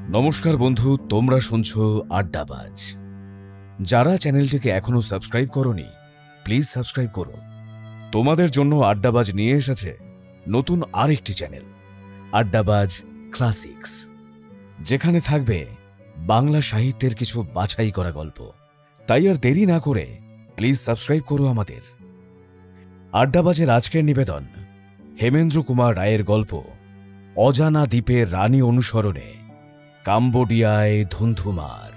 নমস্কার বন্ধু, তোমরা শুনছো আড্ডাবাজ। যারা চ্যানেলটিকে এখনো সাবস্ক্রাইব করোনি, প্লিজ সাবস্ক্রাইব করো। তোমাদের জন্য আড্ডাবাজ নিয়ে এসেছে নতুন আরেকটি চ্যানেল, আড্ডাবাজ ক্লাসিক্স, যেখানে থাকবে বাংলা সাহিত্যের কিছু বাছাই করা গল্প। তাই আর দেরি না করে প্লিজ সাবস্ক্রাইব করো আমাদের। আড্ডাবাজের আজকের নিবেদন হেমেন্দ্র কুমার রায়ের গল্প অজানা দ্বীপের রানী অনুসরণে কাম্বোডিয়ায় ধুন্ধুমার।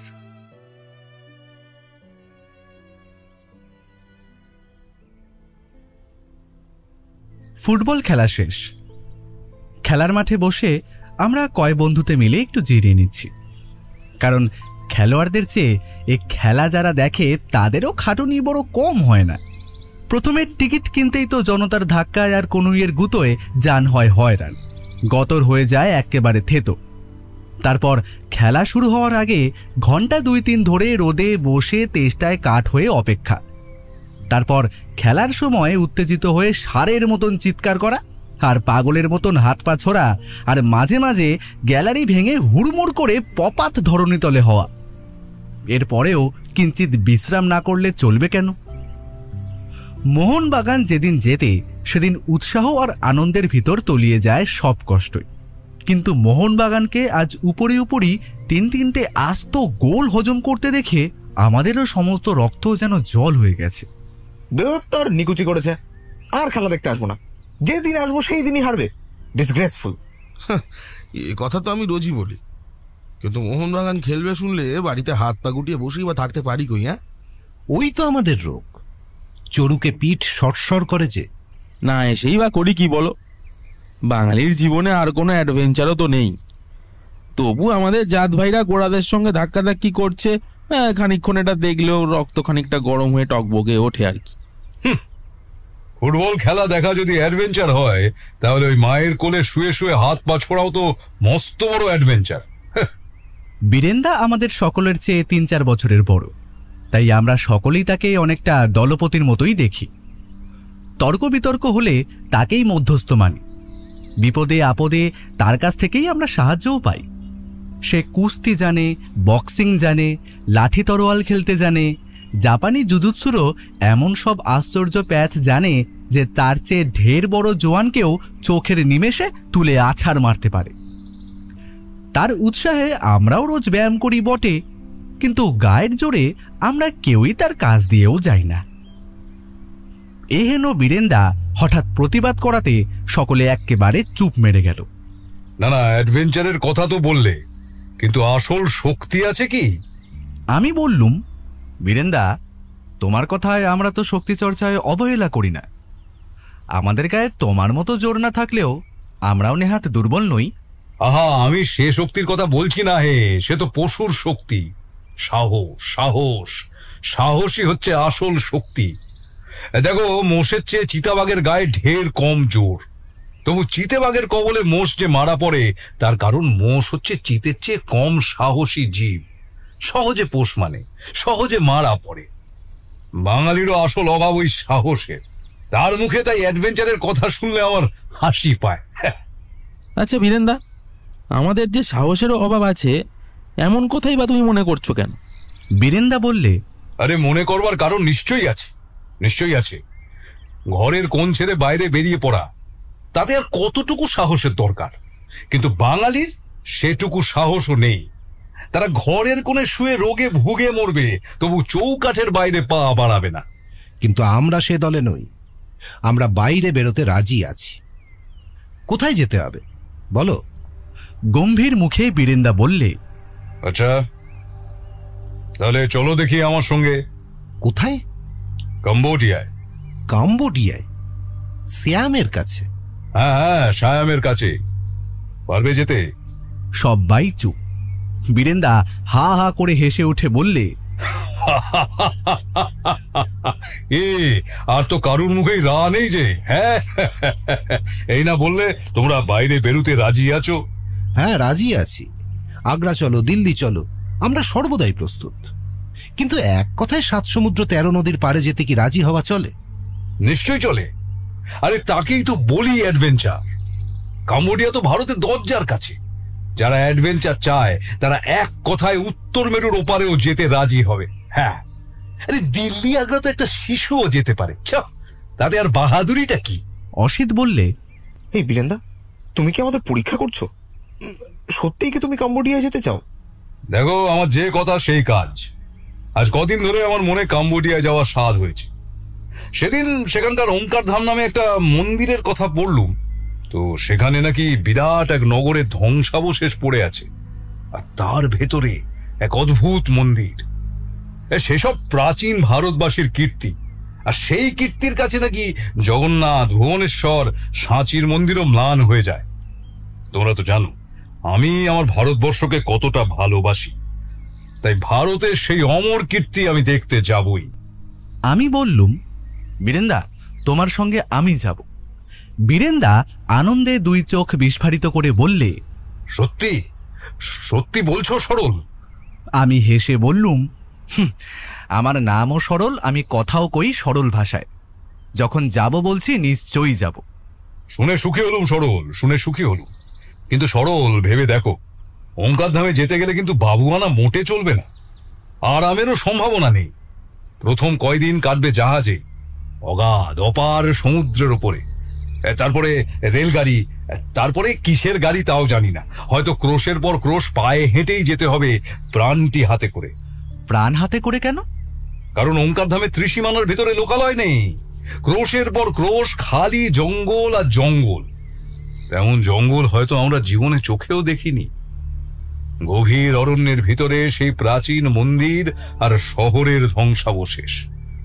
ফুটবল খেলা শেষ। খেলার মাঠে বসে আমরা কয় বন্ধুতে মিলে একটু জিরিয়ে নিচ্ছি, কারণ খেলোয়াড়দের চেয়ে এই খেলা যারা দেখে তাদেরও খাটুনি বড় কম হয় না। প্রথমে টিকিট কিনতেই তো জনতার ধাক্কায় আর কনুইয়ের গুতোয় যান হয় হয়রান, গতর হয়ে যায় একেবারে থেতো। তারপর খেলা শুরু হওয়ার আগে ঘন্টা ২-৩ ধরে রোদে বসে তেষ্টায় কাঠ হয়ে অপেক্ষা। তারপর খেলার সময় উত্তেজিত হয়ে ষাঁড়ের মতন চিৎকার করা আর পাগলের মতন হাত পা ছোড়া, আর মাঝে মাঝে গ্যালারি ভেঙে হুড়মুড় করে পপাত ধরণীতলে হওয়া। এরপরেও কিঞ্চিত বিশ্রাম না করলে চলবে কেন? মোহনবাগান যেদিন জেতে সেদিন উৎসাহ আর আনন্দের ভিতর তলিয়ে যায় সব কষ্টই। কিন্তু মোহনবাগানকে আজ উপরি উপরি ৩-৩টে আস্ত গোল হজম করতে দেখে আমাদেরও সমস্ত রক্ত যেন জল হয়ে গেছে। তোর নিকুচি করেছে, আর খেলা দেখতে আসবো না। যেদিন আসবো সেই দিনই হারবে। ডিসগ্রেসফুল। এ কথা তো আমি রোজই বলি, কিন্তু মোহনবাগান খেলবে শুনলে বাড়িতে হাত পা গুটিয়ে বসেই বা থাকতে পারি কই? হ্যাঁ, ওই তো আমাদের রোগ, চরুকে পিঠ সরসর করে যে। না এসেই বা করি কি বলো? বাঙালির জীবনে আর কোনো অ্যাডভেঞ্চারও তো নেই, তবু আমাদের জাত ভাইরা গোড়াদের সঙ্গে ধাক্কাধাক্কি করছে, খানিকক্ষণ এটা দেখলেও রক্ত খানিকটা গরম হয়ে টকবগে ওঠে আর কি। ফুটবল খেলা দেখা যদি অ্যাডভেঞ্চার হয়, তাহলে ওই মায়ের কোলে শুয়ে শুয়ে হাত পা ছোড়াও তো মস্ত বড় অ্যাডভেঞ্চার। বীরেন্দা আমাদের সকলের চেয়ে ৩-৪ বছরের বড়, তাই আমরা সকলেই তাকে অনেকটা দলপতির মতোই দেখি। তর্ক বিতর্ক হলে তাকেই মধ্যস্থ মানি, বিপদে আপদে তার কাছ থেকেই আমরা সাহায্যও পাই। সে কুস্তি জানে, বক্সিং জানে, লাঠি তরোয়াল খেলতে জানে, জাপানি জুজুৎসুরও এমন সব আশ্চর্য প্যাচ জানে যে তার চেয়ে ঢের বড় জোয়ানকেও চোখের নিমেষে তুলে আছাড় মারতে পারে। তার উৎসাহে আমরাও রোজ ব্যায়াম করি বটে, কিন্তু গায়ের জোরে আমরা কেউই তার কাজ দিয়েও যাই না। এহেন বীরেন্দা হঠাৎ প্রতিবাদ করাতে সকলে একেবারে চুপ মেরে গেল। না না, অ্যাডভেঞ্চারের কথা তো বললে, কিন্তু আসল শক্তি আছে কি? আমি বললুম, বীরেন্দা, তোমার কথায় আমরা তো শক্তি চর্চায় অবহেলা করি না। আমাদের গায়ে তোমার মতো জোর না থাকলেও আমরাও নেহাত দুর্বল নই। আহা, আমি সে শক্তির কথা বলছি না হে, সে তো পশুর শক্তি। সাহস, সাহস, সাহসই হচ্ছে আসল শক্তি। দেখো, মোষের চেয়ে চিতাবাঘের গায়ে ঢের কম জোর, তবু চিতাবাঘের কবলে মোষ যে মারা পড়ে তার কারণ মোষ হচ্ছে চিতের চেয়ে কম সাহসী জীব, সহজে পোষ মানে, সহজে মারা পড়ে। বাঙালিরও আসল অভাব ওই সাহসের। তার মুখে তাই অ্যাডভেঞ্চারের কথা শুনলে আমার হাসি পায়। আচ্ছা বীরেন্দা, আমাদের যে সাহসেরও অভাব আছে এমন কথাই বা তুমি মনে করছো কেন? বীরেন্দা বললে, আরে মনে করবার কারণ নিশ্চয়ই আছে, নিশ্চয়ই আছে। ঘরের কোণ ছেড়ে বাইরে বেরিয়ে পড়া, তাতে আর কতটুকু সাহসের দরকার, কিন্তু বাঙালির সেটুকু সাহসও নেই। তারা ঘরের কোণে শুয়ে রোগে ভুগে মরবে, তবু চৌকাঠের বাইরে পা বাড়াবে না। কিন্তু আমরা সে দলে নই, আমরা বাইরে বেরোতে রাজি আছি। কোথায় যেতে হবে বলো? গম্ভীর মুখে বীরেন্দা বললে, আচ্ছা তাহলে চলো দেখি আমার সঙ্গে। কোথায়? কম্বোডিয়ায়। কাম্বোডিয়ায়? সিয়ামের কাছে? হ্যাঁ হ্যাঁ, সায়ামের কাছে। পারবে যেতে? সবাই চুপ। বীরেন্দা হা হা করে হেসে উঠে বললে, এ আর তো কারুর মুখেই রা নেই যে। হ্যাঁ, এই না বললে তোমরা বাইরে বেরোতে রাজি আছো? হ্যাঁ, রাজি আছি। আগ্রা চলো, দিল্লি চলো, আমরা সর্বদাই প্রস্তুত। কিন্তু এক কথায় ৭ সমুদ্র ১৩ নদীর পারে যেতে কি রাজি হওয়া চলে? নিশ্চয় চলে। আরে তাকেই তো বলি অ্যাডভেঞ্চার। কাম্বোডিয়া তো ভারতের দরজার কাছে, যারা অ্যাডভেঞ্চার চায় তারা এক কথায় উত্তর মেরুর ওপারেও যেতে রাজি হবে। হ্যাঁ, আরে দিল্লি আগ্রা তো একটা শিশুও যেতে পারে, তাতে আর বাহাদুরিটা কি? অসিত বললে, এই বীরেন্দা, তুমি কি আমাদের পরীক্ষা করছো? সত্যিই কি তুমি কম্বোডিয়ায় যেতে চাও? দেখো, আমার যে কথা সেই কাজ। আজ কদিন ধরে আমার মনে কম্বোডিয়ায় যাওয়ার স্বাদ হয়েছে। সেদিন সেখানকার ওঙ্কার ধাম নামে একটা মন্দিরের কথা পড়লুম, তো সেখানে নাকি বিরাট এক নগরের ধ্বংসাবশেষ পড়ে আছে, আর তার ভেতরে এক অদ্ভুত মন্দির। সেসব প্রাচীন ভারতবাসীর কীর্তি, আর সেই কীর্তির কাছে নাকি জগন্নাথ, ভুবনেশ্বর, সাঁচির মন্দিরও ম্লান হয়ে যায়। তোমরা তো জানো আমি আমার ভারতবর্ষকে কতটা ভালোবাসি, তাই ভারতের সেই অমর কীর্তি আমি দেখতে যাবই। আমি বললুম, বীরেন্দা, তোমার সঙ্গে আমি যাব। বীরেন্দা আনন্দে 2 চোখ বিস্ফারিত করে বললে, সত্যি সত্যি বলছো সরল? আমি হেসে বললুম, আমার নামও সরল, আমি কথাও কই সরল ভাষায়। যখন যাব বলছি নিশ্চয়ই যাব। শুনে সুখী হলুম সরল, শুনে সুখী হলুম। কিন্তু সরল, ভেবে দেখো, ওঙ্কার ধামে যেতে গেলে কিন্তু বাবুয়ানা মোটে চলবে না, আরামেরও সম্ভাবনা নেই। প্রথম কয়দিন কাটবে জাহাজে, অগাধ অপার সমুদ্রের ওপরে, তারপরে রেলগাড়ি, তারপরে কিসের গাড়ি তাও জানি না, হয়তো ক্রোশের পর ক্রোশ পায়ে হেঁটেই যেতে হবে, প্রাণটি হাতে করে। প্রাণ হাতে করে কেন? কারণ ওঙ্কার ধামে ত্রিসীমানার ভিতরে লোকালয় নেই, ক্রোশের পর ক্রোশ খালি জঙ্গল আর জঙ্গল। তেমন জঙ্গল হয়তো আমরা জীবনে চোখেও দেখিনি। গভীর অরণ্যের ভিতরে সেই প্রাচীন মন্দির আর শহরের ধ্বংসাবশেষ।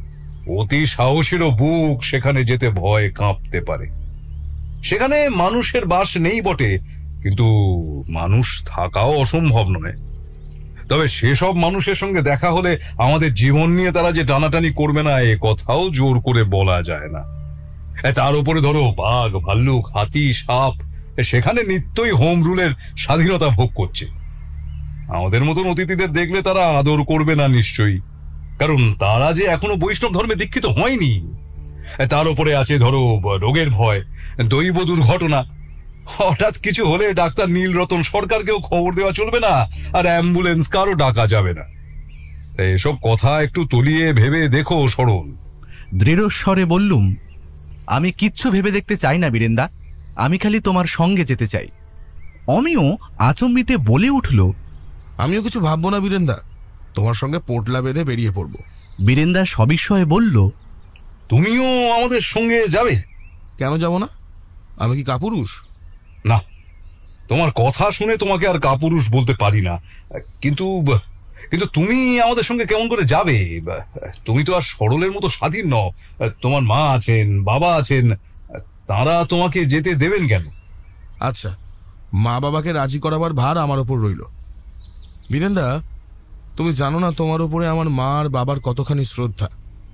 অতি সাহসীরও বুক সেখানে যেতে ভয় কাঁপতে পারে। সেখানে মানুষের বাস নেই বটে, কিন্তু মানুষ থাকাও অসম্ভব নয়। তবে সেসব মানুষের সঙ্গে দেখা হলে আমাদের জীবন নিয়ে তারা যে টানাটানি করবে না, এ কথাও জোর করে বলা যায় না। তার উপরে ধরো বাঘ, ভাল্লুক, হাতি, সাপ সেখানে নিত্যই হোম রুলের স্বাধীনতা ভোগ করছে। আমাদের মতন অতিথিদের দেখলে তারা আদর করবে না নিশ্চয়ই, কারণ তারা যে এখনো বৈষ্ণব ধর্মে দীক্ষিত হয়নি। তার উপরে আছে ধরো রোগের ভয়, দৈব দুর্ঘটনা। হঠাৎ কিছু হলে ডাক্তার নীলরতন সরকারকেও খবর দেওয়া চলবে না, আর অ্যাম্বুলেন্স কারও ডাকা যাবে না। তাই এসব কথা একটু তলিয়ে ভেবে দেখো সরল। দৃঢ়স্বরে বললুম, আমি কিচ্ছু ভেবে দেখতে চাই না বীরেন্দা, আমি খালি তোমার সঙ্গে যেতে চাই। অমিও আচম্বিতে বলে উঠল, আমিও কিছু ভাববো না বীরেন্দা, তোমার সঙ্গে পোটলা বেঁধে বেরিয়ে পড়বো। বীরেন্দা সবিস্ময়ে বলল, তুমিও আমাদের সঙ্গে যাবে? কেন যাব না? আমি কি কাপুরুষ? না, তোমার কথা শুনে তোমাকে আর কাপুরুষ বলতে পারি না, কিন্তু কিন্তু তুমি আমাদের সঙ্গে কেমন করে যাবে? তুমি তো আর সরলের মতো স্বাধীন নও। তোমার মা আছেন, বাবা আছেন, তারা তোমাকে যেতে দেবেন কেন? আচ্ছা, মা বাবাকে রাজি করাবার ভার আমার ওপর রইল। বীরেন্দা, তুমি জানো না তোমার ওপরে আমার মা আর বাবার কতখানি শ্রদ্ধা।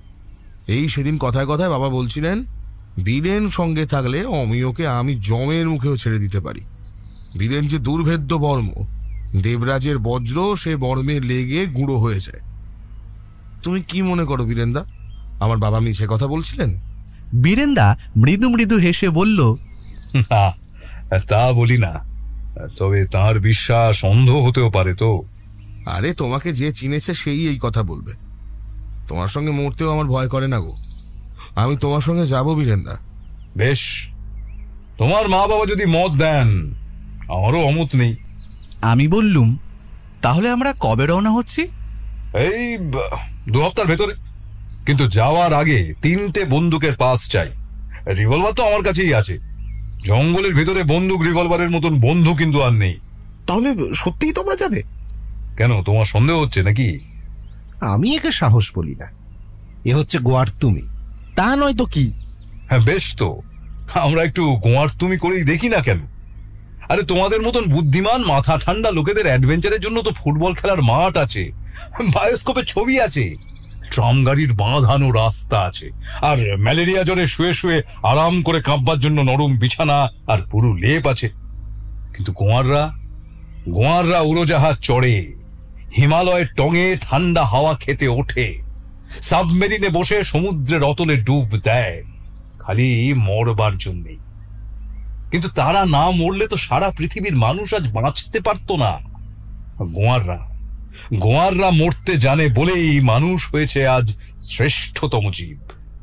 এই সেদিন কথায় কথায় বাবা বলছিলেন, বীরেন সঙ্গে থাকলে অমিয়কে আমি জমের মুখেও ছেড়ে দিতে পারি। বীরেন যে দুর্ভেদ্য বর্ম, দেবরাজের বজ্র সে বর্মে লেগে গুঁড়ো হয়ে যায়। তুমি কি মনে করো বীরেন্দা, আমার বাবা মিছে কথা বলছিলেন? বীরেন্দা মৃদু মৃদু হেসে বলল, না, তা বলি না, তবে তার বিশ্বাস অন্ধ হতেও পারে তো। আরে, তোমাকে যে চিনেছে সেই এই কথা বলবে। তোমার সঙ্গে মরতেও আমার ভয় করে না গো। আমি তোমার সঙ্গে যাবো বীরেন্দা। বেশ, তোমার মা বাবা যদি মত দেন, আমারও অমত নেই। আমি বললুম, তাহলে আমরা কবে রওনা হচ্ছি? এই 2 হপ্তার ভেতরে। কিন্তু যাওয়ার আগে 3টে বন্দুকের পাস চাই। রিভলভার তো আমার কাছেই আছে, জঙ্গলের ভিতরে বন্দুক রিভলভারের মতন বন্ধু কিন্তু আর নেই। তাহলে সত্যিই তোমরা যাবে? কেন, তোমার সন্দেহ হচ্ছে নাকি? আমি একে সাহস বলি না, এ হচ্ছে গোয়ার তুমি। তা নয় তো কি? হ্যাঁ, বেশ তো, আমরা একটু গোয়ার তুমি করেই দেখি না কেন? আরে, তোমাদের মতন বুদ্ধিমান মাথা ঠান্ডা লোকেদের অ্যাডভেঞ্চারের জন্য তো ফুটবল খেলার মাঠ আছে, বায়োস্কোপের ছবি আছে, ট্রাম গাড়ির বাঁধানো রাস্তা আছে, আর ম্যালেরিয়া জ্বরে শুয়ে শুয়ে আরাম করে কাঁপবার জন্য নরম বিছানা আর পুরো লেপ আছে। কিন্তু গোয়াররা উড়োজাহাজ চড়ে, হিমালয়ের টঙে ঠান্ডা হাওয়া খেতে ওঠে, সাবমেরিনে বসে সমুদ্রের অতলে ডুব দেয়, খালি মরবার জন্যেই। কিন্তু তারা না মরলে তো সারা পৃথিবীর মানুষ আজ বাঁচতে পারতো না। গোয়াররা মরতে জানে বলেই মানুষ হয়েছে আজ শ্রেষ্ঠতম জীব।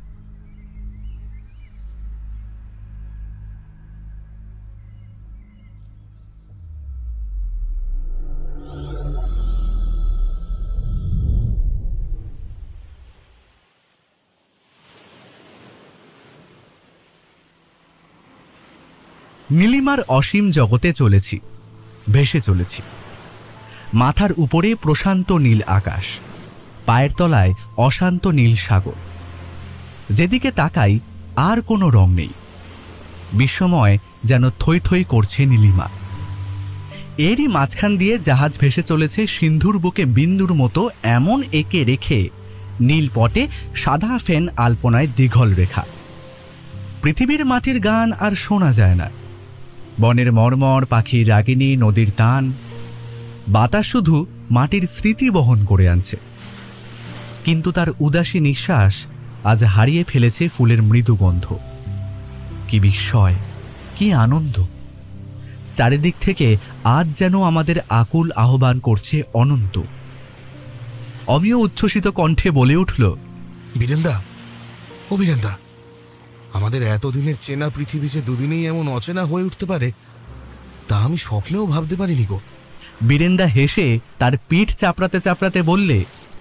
নীলিমার অসীম জগতে চলেছি, ভেসে চলেছি। মাথার উপরে প্রশান্ত নীল আকাশ, পায়ের তলায় অশান্ত নীল সাগর। যেদিকে তাকাই আর কোনো রং নেই, বিস্ময় যেন থই থই করছে নীলিমা। এরই মাঝখান দিয়ে জাহাজ ভেসে চলেছে সিন্ধুর বুকে বিন্দুর মতো এমন একে রেখে নীল পটে সাদা ফেন আলপনায় দীঘল রেখা। পৃথিবীর মাটির গান আর শোনা যায় না, বনের মর্মর, পাখির রাগিনী, নদীর তান। বাতাস শুধু মাটির স্মৃতি বহন করে আনছে, কিন্তু তার উদাসী নিঃশ্বাস আজ হারিয়ে ফেলেছে ফুলের মৃদু গন্ধ। কি বিস্ময়, কি আনন্দ! চারিদিক থেকে আজ যেন আমাদের আকুল আহ্বান করছে অনন্ত। অমিয় উচ্ছ্বসিত কণ্ঠে বলে উঠল, বীরেন্দা, ও বীরেন্দা, আমাদের এতদিনের চেনা পৃথিবী যে দুদিনেই এমন অচেনা হয়ে উঠতে পারে তা আমি স্বপ্নেও ভাবতে পারিনি গো। বীরেন্দা হেসে তার পিঠ চাপড়াতে চাপড়াতে বললে,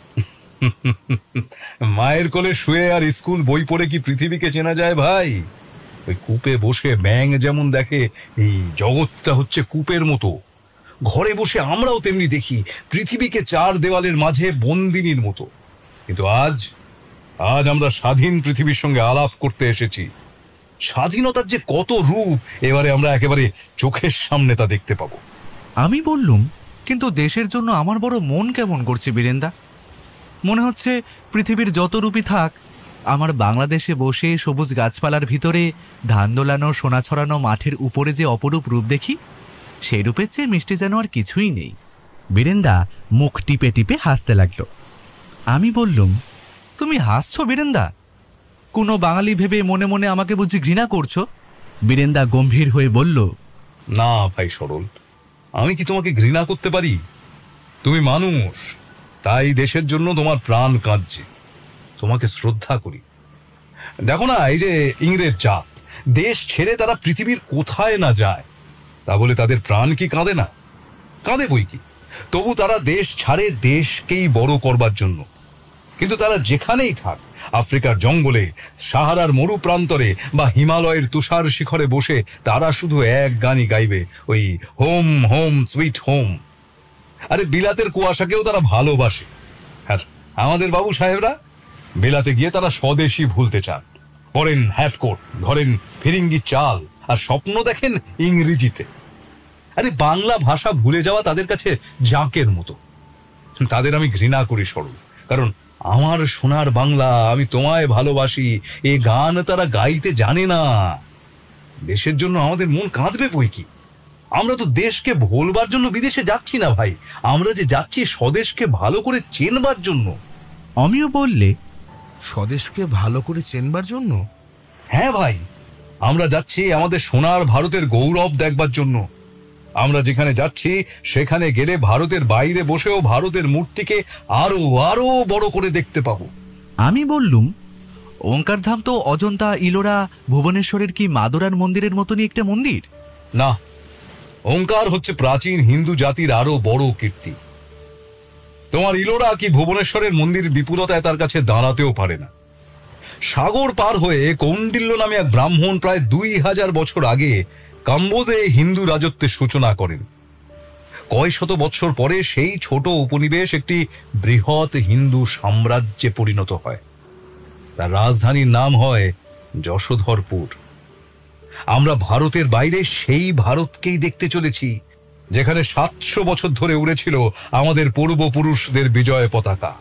মায়ের কোলে শুয়ে আর স্কুল বই পড়ে কি পৃথিবীকে চেনা যায় ভাই? ওই কূপে বসে ব্যাঙ যেমন দেখে এই জগৎটা হচ্ছে কূপের মতো, ঘরে বসে আমরাও তেমনি দেখি পৃথিবীকে চার দেওয়ালের মাঝে বন্দিনীর মতো। কিন্তু আজ আমরা স্বাধীন পৃথিবীর সঙ্গে আলাপ করতে এসেছি। স্বাধীনতার যে কত রূপ এবারে আমরা একেবারে চোখের সামনে তা দেখতে পাবো। আমি বললুম, কিন্তু দেশের জন্য আমার বড় মন কেমন করছে বীরেন্দা। মনে হচ্ছে পৃথিবীর যত রূপই থাক, আমার বাংলাদেশে বসে সবুজ গাছপালার ভিতরে ধান দোলানো, সোনা ছড়ানো মাঠের উপরে যে অপরূপ রূপ দেখি, সেই রূপের চেয়ে মিষ্টি যেন আর কিছুই নেই। বীরেন্দা মুখ টিপে টিপে হাসতে লাগলো। আমি বললুম, তুমি হাসছো বীরেন্দা? কোনো বাঙালি ভেবে মনে মনে আমাকে বুঝি ঘৃণা করছো? বীরেন্দা গম্ভীর হয়ে বলল, না ভাই সরল, আমি কি তোমাকে ঘৃণা করতে পারি? তুমি মানুষ, তাই দেশের জন্য তোমার প্রাণ কাঁদছে, তোমাকে শ্রদ্ধা করি। দেখো না, এই যে ইংরেজ জাত, দেশ ছেড়ে তারা পৃথিবীর কোথায় না যায়, তা বলে তাদের প্রাণ কি কাঁদে না? কাঁদে বই কি, তবু তারা দেশ ছাড়ে দেশকেই বড় করবার জন্য। কিন্তু তারা যেখানেই থাক, আফ্রিকার জঙ্গলে, সাহারার মরু প্রান্তরে বা হিমালয়ের তুষার শিখরে বসে তারা শুধু এক গানই গাইবে, ওই হোম হোম সুইট হোম। আরে বিলাতের কুয়াশাকেও তারা ভালোবাসে। আর আমাদের বাবু সাহেবরা বিলাতে গিয়ে তারা স্বদেশী ভুলতে চান, পরেন হ্যাটকোট, ধরেন ফিরিঙ্গি চাল, আর স্বপ্ন দেখেন ইংরেজিতে। আরে বাংলা ভাষা ভুলে যাওয়া তাদের কাছে জাঁকের মতো। তাদের আমি ঘৃণা করি সরল, কারণ আমার সোনার বাংলা, আমি তোমায় ভালোবাসি, এ গান তারা গাইতে জানে না। দেশের জন্য আমাদের মন কাঁদবে বই কি। আমরা তো দেশকে ভোলবার জন্য বিদেশে যাচ্ছি না ভাই, আমরা যে যাচ্ছি স্বদেশকে ভালো করে চেনবার জন্য। অমিয় বললে, স্বদেশকে ভালো করে চেনবার জন্য? হ্যাঁ ভাই, আমরা যাচ্ছি আমাদের সোনার ভারতের গৌরব দেখবার জন্য। আমরা যেখানে যাচ্ছি সেখানে গেলে ভারতের বাইরে বসেও ভারতের মূর্তিকে আরো আরো বড় করে দেখতে পাবো। আমি বললুম, ওঙ্কারধাম তো অজন্তা, ইলোরা, ভুবনেশ্বরের কি মাদুরার মন্দিরের মতনই একটা মন্দির? না, ওঙ্কার হচ্ছে প্রাচীন হিন্দু জাতির আরো বড় কীর্তি। তোমার ইলোরা কি ভুবনেশ্বরের মন্দির বিপুলতায় তার কাছে দাঁড়াতেও পারে না। সাগর পার হয়ে কৌন্ডিল্য নামে এক ব্রাহ্মণ প্রায় 2000 বছর আগে কাম্বোজে হিন্দু রাজত্বের সূচনা করেন। কয় শত বৎসর পরে সেই ছোট উপনিবেশ একটি বৃহৎ হিন্দু সাম্রাজ্যে পরিণত হয়। তার রাজধানীর নাম হয় যশোধরপুর। আমরা ভারতের বাইরে সেই ভারতকেই দেখতে চলেছি, যেখানে 700 বছর ধরে উড়েছিল আমাদের পূর্বপুরুষদের বিজয় পতাকা।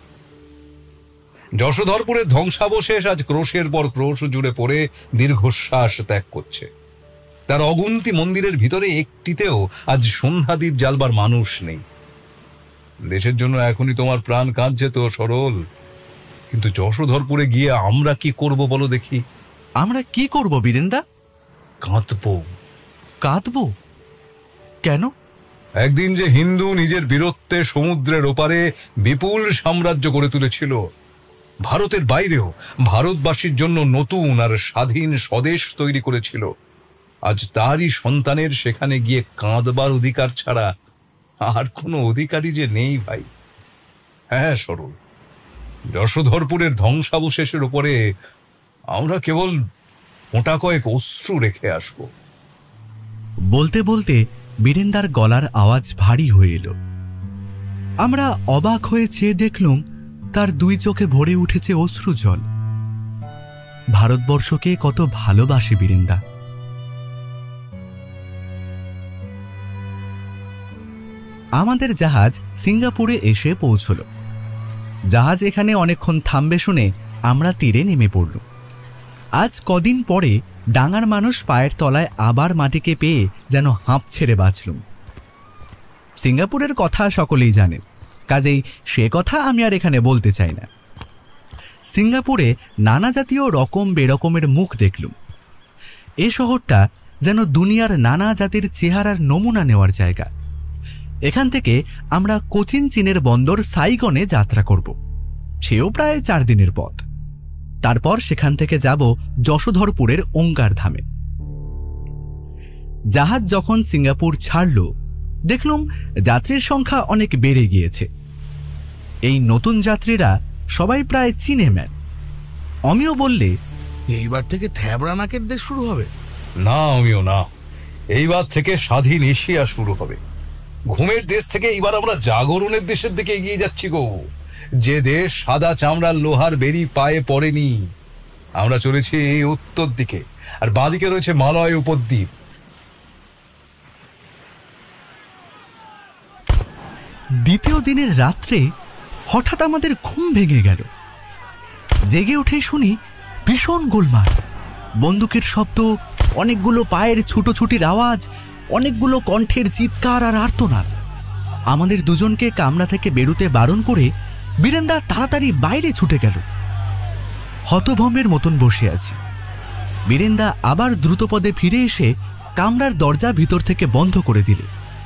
যশোধরপুরের ধ্বংসাবশেষ আজ ক্রোশের পর ক্রোশ জুড়ে পড়ে দীর্ঘশ্বাস ত্যাগ করছে। তার অগুন্তি মন্দিরের ভিতরে একটিতেও আজ সন্ধ্যাদীপ জ্বালবার মানুষ নেই। দেশের জন্য এখনই তোমার প্রাণ কাঁদছে তো সরল, কিন্তু যশোধরপুরে গিয়ে আমরা কি করব বলো দেখি? আমরা কি করব বীরেন্দা? কাঁদবো, কাঁদবো কেন? একদিন যে হিন্দু নিজের বীরত্বে সমুদ্রের ওপারে বিপুল সাম্রাজ্য গড়ে তুলেছিল, ভারতের বাইরেও ভারতবাসীর জন্য নতুন আর স্বাধীন স্বদেশ তৈরি করেছিল, আজ তারই সন্তানের সেখানে গিয়ে কাঁদবার অধিকার ছাড়া আর কোনো অধিকারই যে নেই ভাই। হ্যাঁ সরল, যশোধরপুরের ধ্বংসাবশেষের উপরে আমরা কেবল মোটা কয়েক অশ্রু রেখে আসব। বলতে বলতে বীরেন্দার গলার আওয়াজ ভারী হয়ে এলো। আমরা অবাক হয়ে চেয়ে দেখলুম তার দুই চোখে ভরে উঠেছে অশ্রু জল। ভারতবর্ষকে কত ভালোবাসে বীরেন্দা। আমাদের জাহাজ সিঙ্গাপুরে এসে পৌঁছল। জাহাজ এখানে অনেকক্ষণ থামবে শুনে আমরা তীরে নেমে পড়ল। আজ কদিন পরে ডাঙার মানুষ পায়ের তলায় আবার মাটিকে পেয়ে যেন হাঁপ ছেড়ে বাঁচলুম। সিঙ্গাপুরের কথা সকলেই জানেন, কাজেই সে কথা আমি আর এখানে বলতে চাই না। সিঙ্গাপুরে নানা জাতীয় রকম বেরকমের মুখ দেখলুম। এ শহরটা যেন দুনিয়ার নানা জাতির চেহারার নমুনা নেওয়ার জায়গা। এখান থেকে আমরা কোচিন চীনের বন্দর সাইগনে যাত্রা করব, সেও প্রায় 4 দিনের পথ। তারপর সেখান থেকে যাব যশোধরপুরের ওঙ্কার ধামে। জাহাজ যখন সিঙ্গাপুর ছাড়ল, দেখলুম যাত্রীর সংখ্যা অনেক বেড়ে গিয়েছে। এই নতুন যাত্রীরা সবাই প্রায় চীনে ম্যান। অমিও বললে, এইবার থেকে থ্যাবড়া নাকের দেশ শুরু হবে? না আমিও না, এইবার থেকে স্বাধীন এশিয়া শুরু হবে। ঘুমের দেশ থেকে এইবার আমরা জাগরণের দেশের দিকে এগিয়ে যাচ্ছি গো। যে দেশ সাদা চামড়ার লোহার বেরি পায়ে পড়েনি। আমরা চলেছি এই উত্তর দিকে, আর বাঁদিকে রয়েছে মালয় উপদ্বীপ। দ্বিতীয় দিনের রাত্রে হঠাৎ আমাদের ঘুম ভেঙে গেল। জেগে উঠে শুনি ভীষণ গোলমাল, বন্দুকের শব্দ, অনেকগুলো পায়ের ছুটোছুটির আওয়াজ, অনেকগুলো কণ্ঠের চিৎকার আর আর্তনাদ। আমাদের দুজনকে কামরা থেকে বেরুতে বারণ করে বীরেন্দা তাড়াতাড়ি বাইরে ছুটে গেল। হতভম্বের মতন বসে আছি। বীরেন্দা আবার দ্রুতপদে ফিরে এসে কামরার দরজা ভিতর থেকে বন্ধ করে দিলে।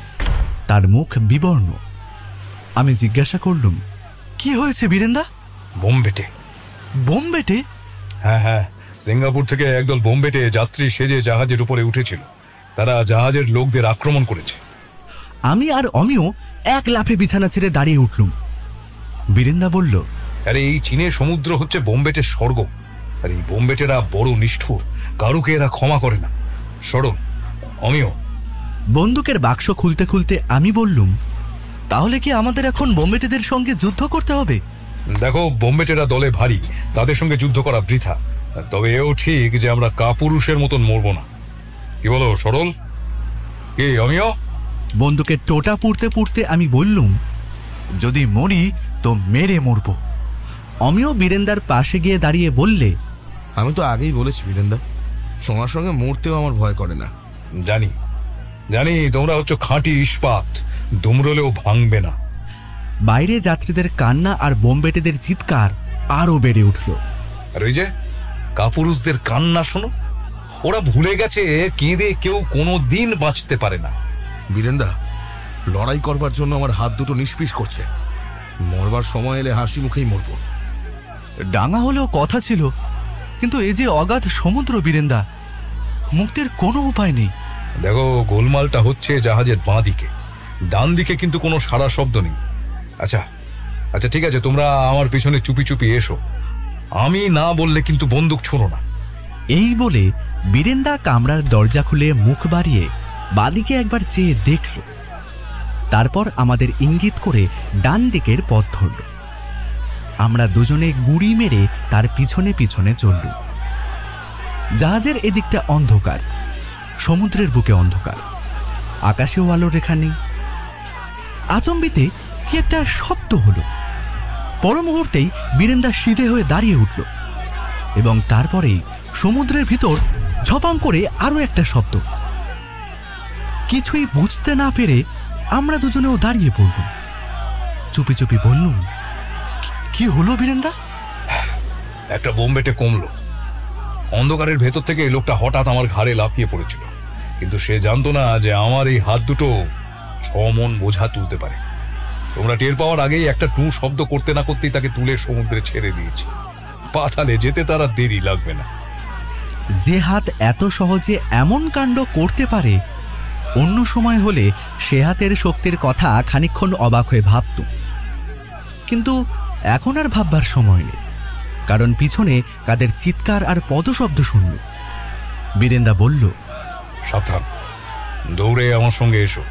তার মুখ বিবর্ণ। আমি জিজ্ঞাসা করলুম, কি হয়েছে বীরেন্দা? বোমবেটে। বোমবেটে? হ্যাঁ হ্যাঁ, সিঙ্গাপুর থেকে একদল বোমবেটে যাত্রী সেজে জাহাজের উপরে উঠেছিল। তারা জাহাজের লোকদের আক্রমণ করেছে। আমি আর অমিও এক লাফে বিছানা ছেড়ে দাঁড়িয়ে উঠলুম। বীরেন্দা বলল, আরে এই চীনের সমুদ্র হচ্ছে বোমবেটের স্বর্গ। আর এই বোমবেটেরা বড় নিষ্ঠুর, কারুকে এরা ক্ষমা করে না। সরল, অমিও। বন্দুকের বাক্স খুলতে খুলতে আমি বললুম, তাহলে কি আমাদের এখন বোমবেটেদের সঙ্গে যুদ্ধ করতে হবে? দেখো, বোমবেটেরা দলে ভারী, তাদের সঙ্গে যুদ্ধ করা বৃথা। তবে এও ঠিক যে আমরা কাপুরুষের মতন মরবো না। কি বলো সরল? কি অমিও? বন্দুকের টোটা পুড়তে পুড়তে আমি বললুম, যদি মরি তো মেরে মরব। অমিও বীরেন্দার পাশে গিয়ে দাঁড়িয়ে বললে, আমি তো আগেই বলেছি বীরেন্দা, তোমার সঙ্গে মরতেও আমার ভয় করে না। জানি জানি, তোমরা হচ্ছে খাঁটি ইস্পাত, দুমড়লেও ভাঙবে না। বাইরে যাত্রীদের কান্না আর বোমবেটেদের চিৎকার আরো বেড়ে উঠল। আর ওই যে কাপুরুষদের কান্না শোনো, ওরা ভুলে গেছে কেঁদে কেউ কোনো দিন বাঁচতে পারে না। বীরেন্দা, লড়াই করবার জন্য আমার হাত দুটো নিষ্পিস করছে। মরবার সময় এলে হাসি মুখেই মরব। ডাঙা হলেও কথা ছিল, কিন্তু এই যে অগাধ সমুদ্র বীরেন্দা, মুক্তির কোনো উপায় নেই। দেখো, গোলমালটা হচ্ছে জাহাজের বাঁ দিকে, ডান দিকে কিন্তু কোনো সারা শব্দ নেই। আচ্ছা আচ্ছা, ঠিক আছে, তোমরা আমার পিছনে চুপি চুপি এসো। আমি না বললে কিন্তু বন্দুক ছোড়ো না। এই বলে বীরেন্দা কামরার দরজা খুলে মুখ বাড়িয়ে বাদিকে একবার চেয়ে দেখল। তারপর আমাদের ইঙ্গিত করে ডান দিকের পথ ধরল। আমরা দুজনে গুড়ি মেরে তার পিছনে পিছনে চলল। জাহাজের এদিকটা অন্ধকার, সমুদ্রের বুকে অন্ধকার, আকাশেও আলোর রেখা নেই। আচম্বিতে কি একটা শব্দ হলো। পর মুহূর্তেই বীরেন্দা সিধে হয়ে দাঁড়িয়ে উঠল এবং তারপরেই সমুদ্রের ভিতর ঝপাং করে আরো একটা শব্দ। কিছুই বুঝতে না পেরে আমরা দুজনেও দাঁড়িয়ে পড়লুম। চুপি চুপি বললুম, কি হলো বীরেন্দা? একটা বোমবেটে কমলো। অন্ধকারের ভেতর থেকে লোকটা হঠাৎ আমার ঘাড়ে লাফিয়ে পড়েছিল। কিন্তু সে জানতো না যে আমার এই হাত দুটো 6 মণ বোঝা তুলতে পারে। তোমরা টের পাওয়ার আগেই একটা টু শব্দ করতে না করতেই তাকে তুলে সমুদ্রে ছেড়ে দিয়েছি। পাতালে যেতে তার আর দেরি লাগবে না। যে হাত এত সহজে এমন কাণ্ড করতে পারে, অন্য সময় হলে সে হাতের শক্তির কথা খানিকক্ষণ অবাক হয়ে ভাবত, কিন্তু এখন আর ভাববার সময় নেই, কারণ পিছনে কাদের চিৎকার আর পদশব্দ শুনল। বীরেন্দা বলল, সাবধান, দৌড়ে আমার সঙ্গে এসো।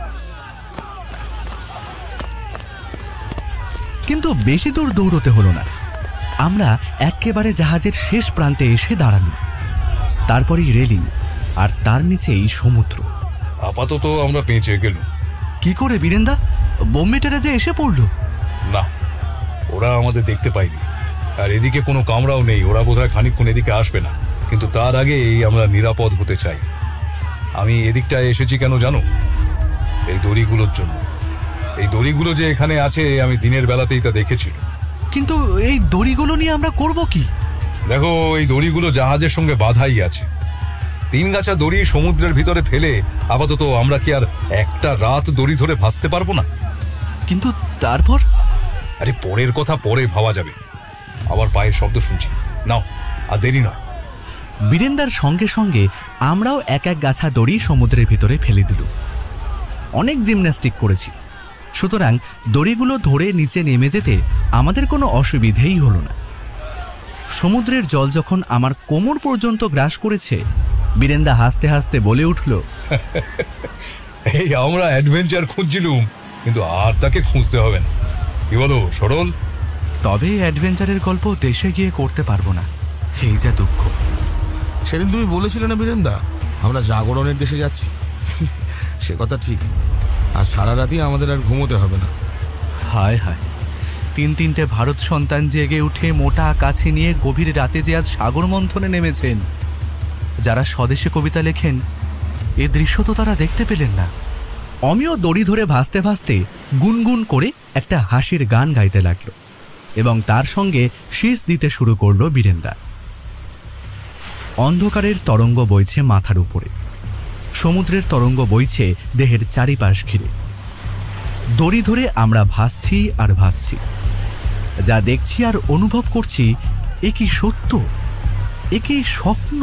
কিন্তু বেশি দূর দৌড়তে হলো না। আমরা একেবারে জাহাজের শেষ প্রান্তে এসে দাঁড়ালাম। তারপরেই রেলিং, আর তার নিচেই সমুদ্র। আপাতত আমরা পেঁচে গেল। কি করে বীরেন্দা? বোম্বেটেরা যে এসে পড়লো। না, ওরা আমাদের দেখতে পায়নি, আর এদিকে কোনো কামরাও নেই। ওরা বোধহয় খানিকক্ষণ এদিকে আসবে না, কিন্তু তার আগেই আমরা নিরাপদ হতে চাই। আমি এদিকটায় এসেছি কেন জানো? এই দড়িগুলোর জন্য। এই দড়িগুলো যে এখানে আছে আমি দিনের বেলাতেই তা দেখেছিল। কিন্তু এই দড়িগুলো নিয়ে আমরা করব কি? দেখো, এই দড়িগুলো জাহাজের সঙ্গে বাঁধাই আছে। 3 গাছা দড়ি সমুদ্রের ভিতরে ফেলে আপাতত আমরা কি আর একটা রাত দড়ি ধরে ভাসতে পারবো না? কিন্তু তারপর? আরে পরের কথা পরে ভাবা যাবে। আবার পায়ের শব্দ শুনছি, নাও আর দেরি নয়। বীরেন্দার সঙ্গে সঙ্গে আমরাও এক এক গাছা দড়ি সমুদ্রের ভিতরে ফেলে দিল। অনেক জিমন্যাস্টিক করেছি, সুতরাং দড়িগুলো ধরে নিচে নেমে যেতে আমাদের কোনো অসুবিধেই হলো না। সমুদ্রের জল যখন আমার কোমর পর্যন্ত গ্রাস করেছে, বীরেন্দা হাসতে হাসতে বলে উঠল, এই আমরা অ্যাডভেঞ্চার খুঁজছিলুম, কিন্তু আর তাকে খুঁজতে হবে না। কি বলো সরল? তবে অ্যাডভেঞ্চারের গল্প দেশে গিয়ে করতে পারবো না, এই যা দুঃখ। সেদিন তুমি বলেছিলে না বীরেন্দা, আমরা জাগরণের দেশে যাচ্ছি? সে কথা ঠিক। আর সারা রাতই আমাদের আর ঘুমোতে হবে না। হায় হায়, 3-3টে ভারত সন্তান জেগে উঠে মোটা কাছি নিয়ে গভীর রাতে যে আজ সাগর মন্থনে নেমেছেন। যারা স্বদেশে কবিতা লেখেন, এ দৃশ্য তো তারা দেখতে পেলেন না। অমিয় দড়ি ধরে ভাসতে ভাসতে গুনগুন করে একটা হাসির গান গাইতে লাগল, এবং তার সঙ্গে শীষ দিতে শুরু করলো বীরেন্দা। অন্ধকারের তরঙ্গ বইছে মাথার উপরে, সমুদ্রের তরঙ্গ বইছে দেহের চারিপাশ ঘিরে। দড়ি ধরে আমরা ভাসছি আর ভাসছি, যা দেখছি আর অনুভব করছি, এ কি সত্য, এ কি স্বপ্ন?